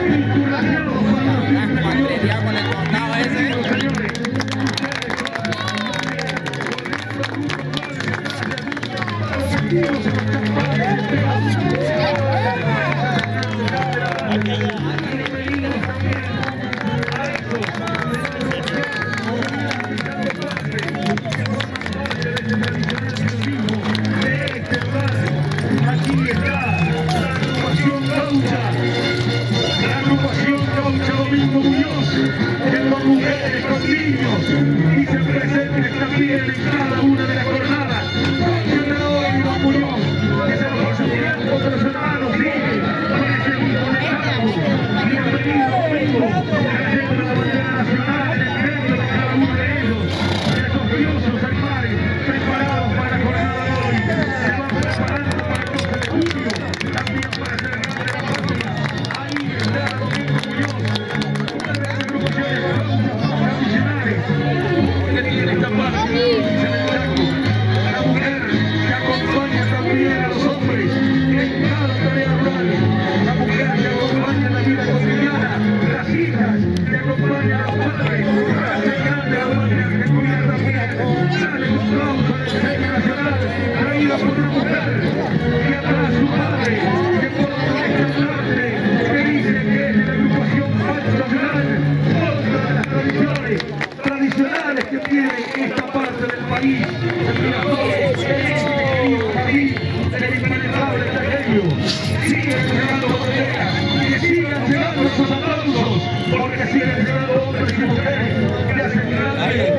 aquí está la agrupación Gaucha, la agrupación Gaucha Domingo Muñoz, que con mujeres, con niños, y se presenten también en cada una de las jornadas. Domingo Muñoz, que se nos hace tiempo, pero los hermanos siguen para seguir conectados. Bienvenido Domingo, trayendo la bandera nacional en el medio de cada uno de ellos, esos gloriosos animales preparados para la jornada de hoy, se van preparando para el doce de julio, también para celebrar la patria. Ahí está Domingo Muñoz, una de las agrupaciones tradicionales que tiene esta parte de la provincia del Chaco. La mujer que acompaña también a los hombres en cada tarea rural, la mujer que acompaña en la vida cotidiana, las hijas que acompañan a los padres, hace grande la patria que cuida también. Dale un aplauso a la enseña nacional, traída por una mujer que atrás su padre, que porta este estandarte, que dice que es la agrupación nacional, otra de las tradiciones tradicionales que tiene esta parte del país, el Miraflores, este querido país del impenetrable Chaqueño. Siguen llegando banderas, que sigan llegando sus aplausos, porque siguen llegando hombres y mujeres que hacen grande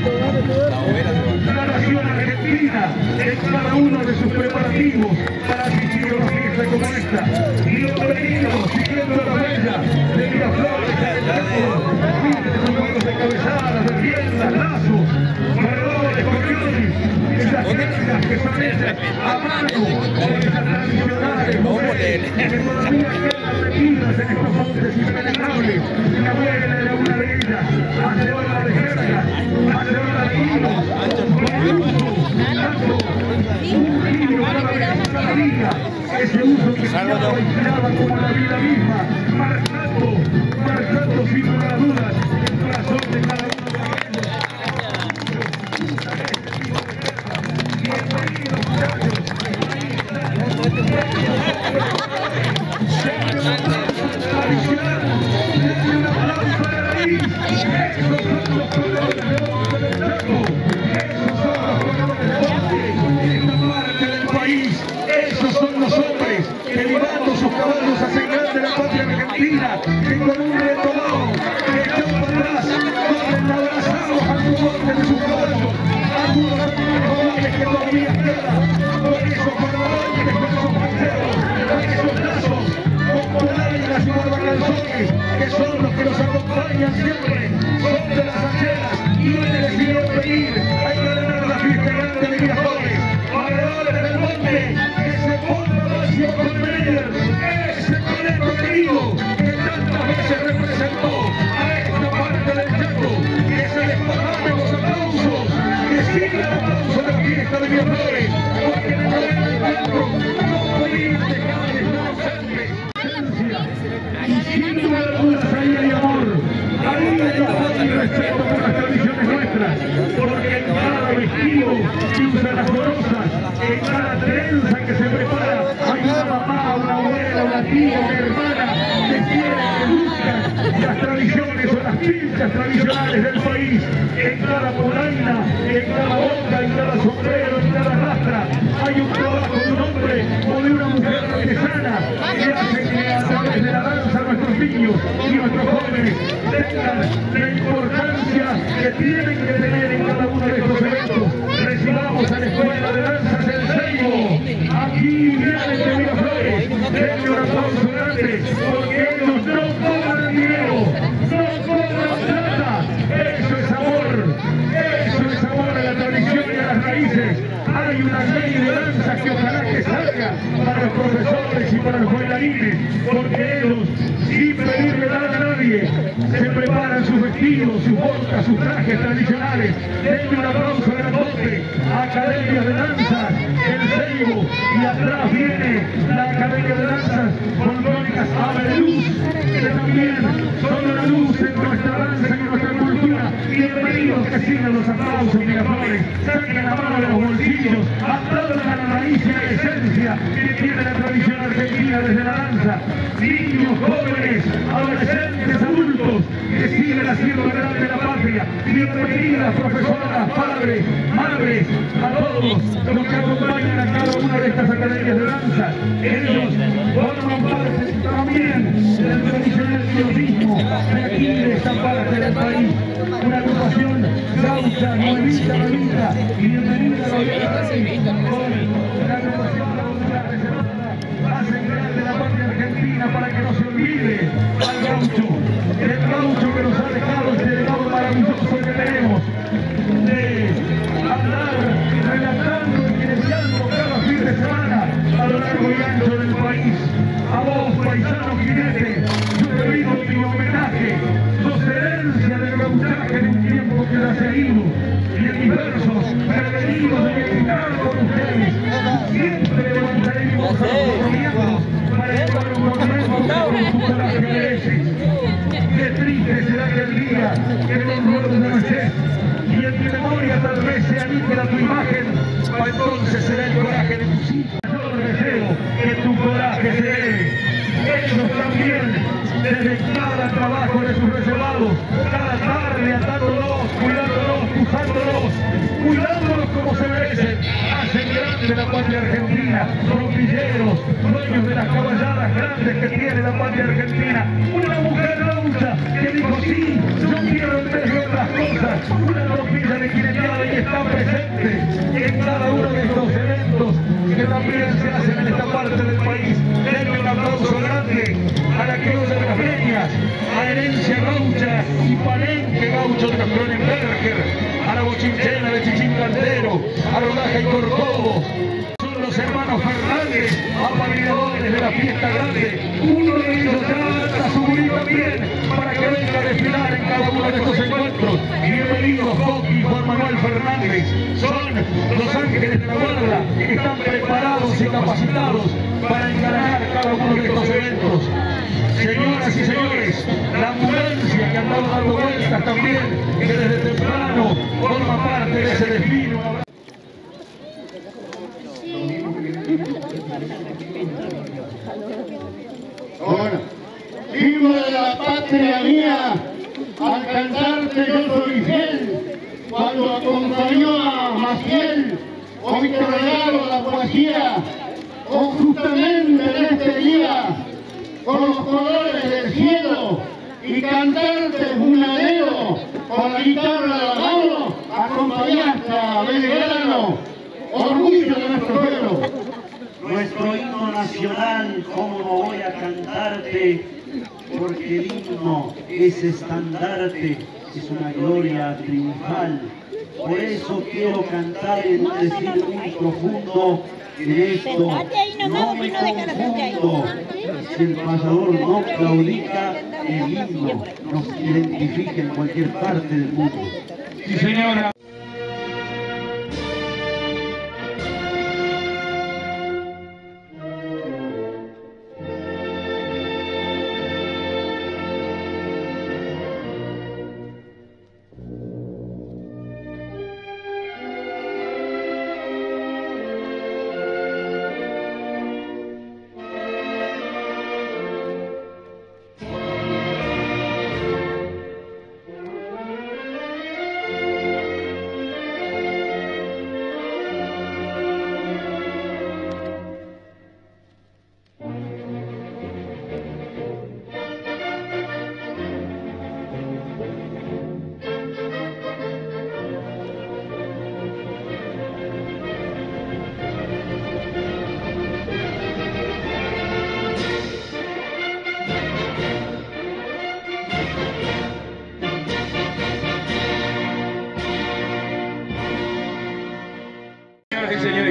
la nación argentina en cada uno de sus preparativos para asistir a una fiesta como esta. Bienvenidos, siguiendo la huella de Miraflores, de Chaco, miren sus juegos de cabezadas, de piernas, lazos, corredores, corriones, esas técnicas que son hechas a mano, con esas tradicionales mujeres que todavía quedan metidas en estos montes impenetrables. La abuela era una de ellas, hacedora de jergas, hacedora de hilos, con uso, tanto, un hilo cada vez cada día, ese uso que estaba inspiraba como la vida misma, marcando, marcando sin lugar a dudas el corazón de cada uno de ellos. Bienvenidos muchachos, ahí tradicional, denle un aplauso a la raíz. Esos son los colores de oro del Chaco, esos son los colores de oro de esta parte del país, esos son los hombres que llevando sus caballos hacen grande la patria argentina, que con un retomado, que echó para atrás, corren abrazados al monte de sus caballos, algunos jóvenes que todavía quedan, con esos guardabanques, con esos panceros, con esos brazos, con polainas y guardacalzones, que son los que nos acompañan siempre, son de las hacheras, y hoy les bienvenidos. esquivos y usa las gorosas. En cada trenza que se prepara hay una mamá, una abuela, una tía, una hermana que quieren, que buscan las tradiciones o las pintas tradicionales del país. En cada polaina, en cada boca, en cada sombrero, en cada rastra hay un trabajo de un hombre o de una mujer artesana que hace que a través de la danza nuestros niños y nuestros jóvenes tengan la importancia que tienen que tener en cada uno de estos eventos. Recibamos a la Escuela de Danzas El Ceibo. Aquí vienen de Miraflores. Denle un aplauso grande porque ellos no cobran dinero, no cobran plata. Eso es amor, eso es amor a la tradición y a las raíces. Hay una ley de danza que ojalá que salga para los profesores y para los bailarines, porque ellos, sin pedirle nada a nadie, se preparan sus vestidos, sus botas, sus trajes tradicionales. Denle un aplauso grandote a Academia de Danzas El Ceibo, y atrás viene la Academia de Danzas Folclóricas Ave de Luz, que también son una luz en nuestra danza y en nuestra cultura. Bienvenidos, que sigan los aplausos, Miraflores. Saquen la mano de los bolsillos, aplaudan a la raíz y a la esencia que tiene la tradición argentina desde la danza. Niños, jóvenes, adolescentes, adultos, que siguen haciendo grande la patria. Bienvenidas, profesoras, padres, madres, a todos los que acompañan a cada una de estas academias de danza. Ellos forman parte también del tradicional criollismo de aquí, de esta parte del país. Una agrupación gaucha, nuevita, nuevita, y bienvenida a la una agrupación popular de Semana. Hacen grande la patria argentina para que no se olvide al gaucho, el gaucho que nos ha dejado este legado maravilloso que tenemos de hablar, relatando y creciendo cada fin de semana a lo largo y ancho del país. A vos, paisano jinete, yo te digo mi homenaje. Sos herencia del gauchaje de un tiempo que ha seguido, y en mis versos prevenidos de meditar con ustedes. Siempre levantaremos a los gobiernos para llevar un monumento con su coraje mereces. Qué triste será aquel día que los recuerdos no estés, y en mi memoria tal vez se aniquila tu imagen, para entonces será el coraje de tus hijos. Yo deseo que tu coraje se dé. Ellos también, desde cada trabajo de sus reservados, cada tarde atándolos, cuidándolos, usándolos, cuidándolos como se merecen, hacen grande la patria argentina. Son villeros, dueños de las caballadas grandes que tiene la patria argentina. Una mujer gaucha que dijo sí, yo quiero en vez de otras cosas, una tropilla de jineteada, y está presente en cada uno de estos eventos que también se hacen en esta parte del país. Denle un aplauso grande a la criolla de las leñas, a Herencia Gaucha y Palenque Gaucho de los Cronenberger, a la Bochinchena de Chichín Cantero, a Rodaja y Corcovo. Son los hermanos Fernández, apadrinadores de la fiesta grande. Uno de ellos ya ata su gurí también para que venga a desfilar en cada uno de estos encuentros. Bienvenidos, Coqui y Juan Manuel Fernández. Son los ángeles de la guarda que están preparados y capacitados para encarar cada uno de estos eventos. Señoras y señores, la ambulancia que andaba dando vueltas también, que desde temprano forma parte de ese desfile. Ahora, vivo de la patria mía, al cantarte yo soy fiel, cuando acompañó a Maciel, o mi regalo la poesía, o justamente en este día, con los colores del cielo, y cantarte un alero, con la guitarra a la mano, acompañaste a Belgrano, orgullo de nuestro pueblo. Nuestro himno nacional, cómo no voy a cantarte, porque el himno es estandarte, es una gloria triunfal. Por eso quiero cantar en un estilo muy profundo de esto. No me confundo, si el pasador no claudica, el himno nos identifica en cualquier parte del mundo. Sí, señora.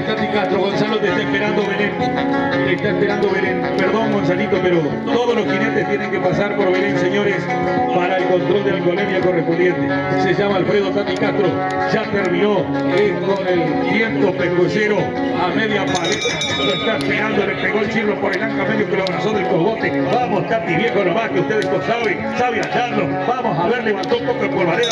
Flores, Tati Castro, Gonzalo te está esperando Belén. Te está esperando Belén. Perdón, Gonzalito, pero todos los jinetes tienen que pasar por Belén, señores, para el control de alcoholemia correspondiente. Se llama Alfredo Tati Castro. Ya terminó eh, con el viento pescuecero a media paleta. Lo está esperando, le pegó el chirro por el anca medio que lo abrazó del cogote. Vamos, Tati, viejo nomás, que ustedes lo saben, sabe hallarlo. Vamos a ver, levantó un poco el polvareda,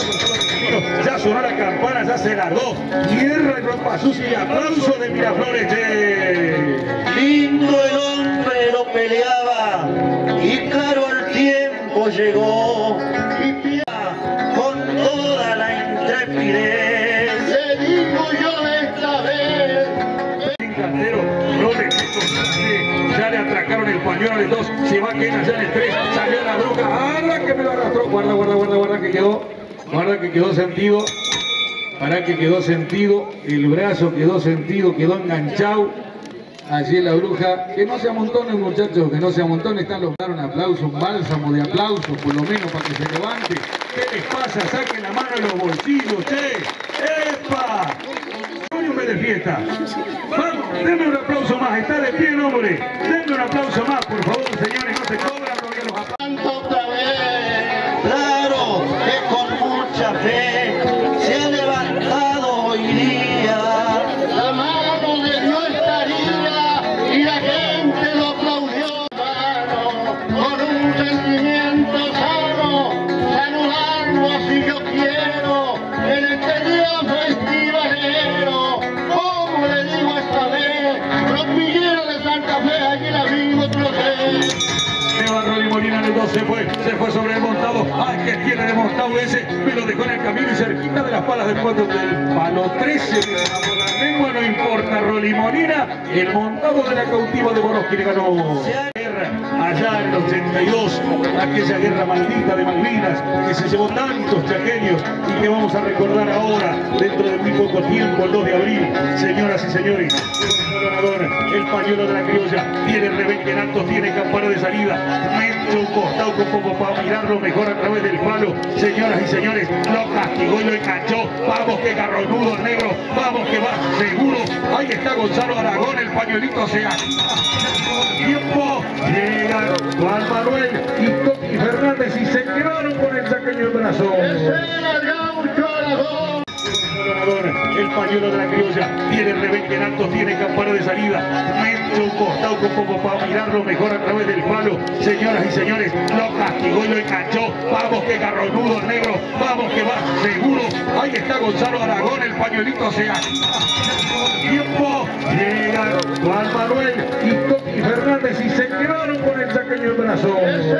ya sonó la campana, ya se largó. Tierra y ropa sucia y aplauso de Miraflores. Che. Lindo el hombre lo peleaba y claro el tiempo llegó. Y con toda la intrepidez Le digo yo esta vez. Cantero, Flores, ya le atracaron el pañuelo de dos, se va a quedar ya en el tres, salió la bruja, ¡arra que me lo arrastró! Guarda, guarda, guarda, guarda que quedó, guarda que quedó sentido, para que quedó sentido, el brazo quedó sentido, quedó enganchado, allí la bruja, que no se amontonen muchachos, que no se amontonen, están los dar un aplauso, un bálsamo de aplauso, por lo menos para que se levante. ¿Qué les pasa? Saquen la mano en los bolsillos, che, ¡epa! De fiesta. Vamos, denme un aplauso más, está de pie el hombre. Denme un aplauso más, por favor, señores, no se cobran todavía los aplausos. otra vez. Claro que con mucha fe se ha levantado hoy día. La mano de Dios estaría y la gente lo aplaudió, mano, con un sentimiento sano, saludarlo así yo quiero, en este día festivalero. Le digo esta vez, los pilleros de Santa Fe, aquí la mismo trocé. Eva Rolly Molina de dos se fue, se fue sobre el montado. Ay, que tiene de montado ese, me lo dejó en el camino y cerquita de las palas del cuatro del palo trece. Por la lengua no importa, Rolly Molina, el montado de la cautiva de Boroski le ganó. Allá en el ochenta y dos, aquella guerra maldita de Malvinas que se llevó tantos chaqueños y que vamos a recordar ahora, dentro de muy poco tiempo, el dos de abril. Señoras y señores, el pañuelo de la criolla tiene rebenque en alto, tiene campana de salida, mete un costado como para mirarlo mejor a través del palo. Señoras y señores, lo castigó y lo enganchó. Vamos que garronudo el negro, vamos que va seguro. Ahí está Gonzalo Aragón, el pañuelito se activa. Tiempo, llega Juan Manuel y Toti Fernández y se quedaron con el chaqueño de brazo. El pañuelo de la criolla tiene rebenque en alto, tiene campana de salida, mete un costado como para mirarlo mejor a través del palo. Señoras y señores, lo castigó y lo enganchó. Vamos que garronudo el negro, vamos que va seguro. Ahí está Gonzalo Aragón, el pañuelito se activa. Tiempo, llega Juan Manuel y Toti Fernández y se quedaron con el chaqueño de brazo.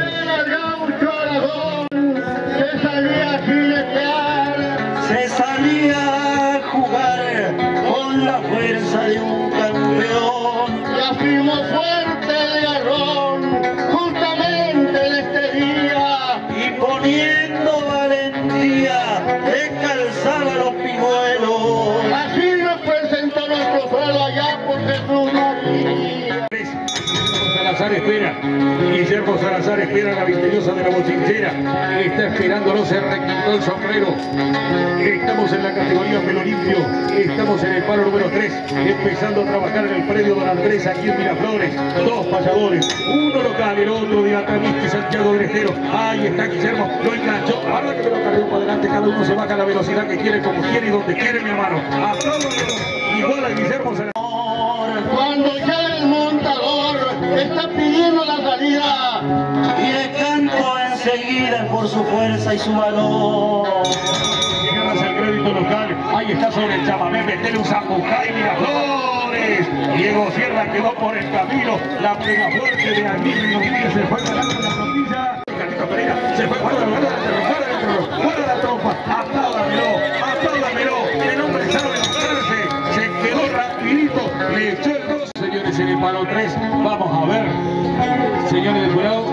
Se salía a jinetear, se salía a jugar con la fuerza de un campeón. y afirmó fuerte de garrón, justamente en este día. Y poniendo valentía, le calzaba los pibuelos. Así nos presentó nuestro pueblo allá por Jesús María. Salazar espera, Guillermo Salazar espera la victoriosa de la bochinchera, está esperándolo, se requintó el sombrero. Estamos en la categoría pelo limpio, estamos en el palo número tres, empezando a trabajar en el predio Don Andrés aquí en Miraflores. Dos payadores, uno local, el otro de Atamiste y Santiago del Estero. Ahí está Guillermo, lo enganchó, ahora que me lo cargó para adelante, cada uno se baja a la velocidad que quiere, como quiere y donde quiere, mi hermano. Apláudalo, igual a Guillermo Salazar. Cuando ya el montador está pidiendo la salida, Y le canto enseguida por su fuerza y su valor. Llegadas el crédito local, ahí está sobre el chamamé, metele un zapucay, Miraflores. Diego Sierra quedó por el camino, la pega fuerte de Aguirre que se fue ganando la rodilla. Carlito Pereira se fue guarda, guarda, guarda, guarda la trompa, apláudamelo, apláudamelo, el hombre sabe mostrarse, se quedó rapidito, le echó el dos. Señores, en el palo tres, vamos a ver, señores del jurado.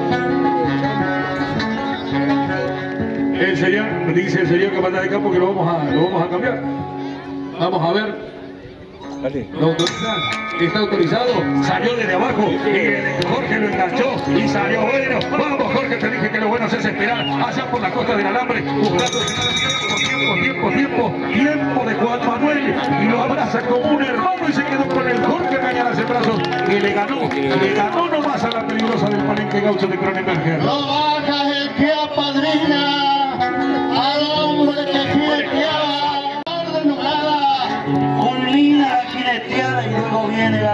El señor, dice el señor capataz de campo que lo vamos a, lo vamos a cambiar. Vamos a ver. ¿Lo autorizan? ¿Está autorizado? Salió desde abajo y Jorge lo enganchó y salió bueno. Vamos Jorge, te dije que lo bueno es esperar allá por la costa del alambre, buscando tiempo, tiempo, tiempo, tiempo de Juan Manuel y lo abraza como un hermano y se quedó con el Jorge Mañanas en brazos y le ganó, le ganó nomás a la peligrosa del Palenque Gaucho de Cronenberger. No bajas el que apadrina al hombre que jineteaba, orden nombrada. Culmina la jineteada y luego viene el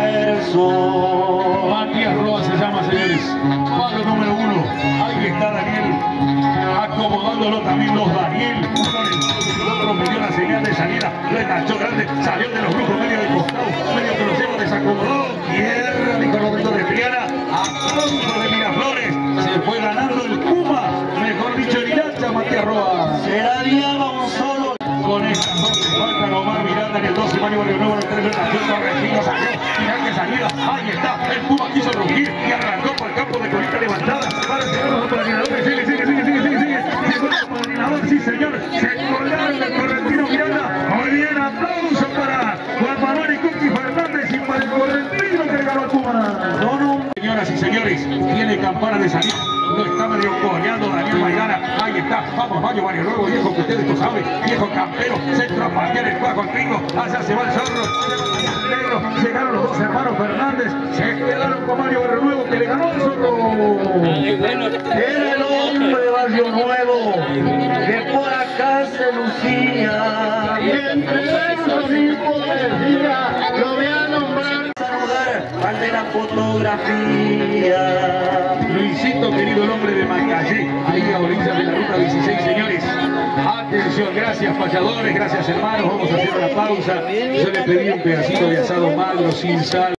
almuerzo. Matías Roa se llama, señores. Palo número uno. Ahí está Daniel. Acomodándolo también los Daniel. Uno el otro me dio la señal de salida. Lo enganchó grande. Salió de los grupos medio de costado. Medio que los lleva, desacomodó. Tierra, dijo Roberto de Triana. Aplauso de Miraflores. Se fue ganando el Puma. Mejor dicho, el Iracha, Matías Roa. Se la diaba un solo. Con estas dos se faltan Omar Miranda en el doce, Mario Barrio Nuevo en el tres, Nación Torrentino salió, final de salida, ahí está, el Puma quiso rugir y arrancó por el campo de colita levantada, para llegar los patrocinadores, sigue, sigue, sigue, sigue, sigue, sigue, llegó el patrocinador, sí señor, se colaron el Correntino Miranda, muy bien, aplauso para Juan Manuel y Cookie Fernández y para el Correntino que le ganó al Puma. No, no. Señoras y señores, tiene campana de salida. No está medio coreando Daniel Maidana. Ahí está. Vamos, Mario Barrio Nuevo, viejo, que ustedes lo saben. Viejo campero, centro a partir el cuajo al trigo. Allá se va el zorro. El negro. Llegaron los dos hermanos Fernández. Se quedaron con Mario Barrio Nuevo, que le ganó el zorro. Era el hombre Barrio Nuevo, que por acá se lucía. Y entre esos hijos decía, lo voy a nombrar. Saludar al de la fotografía. Luisito, querido, el hombre de Macallé, ahí a orillas de la ruta dieciséis, señores. Atención, gracias payadores, gracias hermanos, vamos a hacer una pausa. Yo le pedí un pedacito de asado magro sin sal.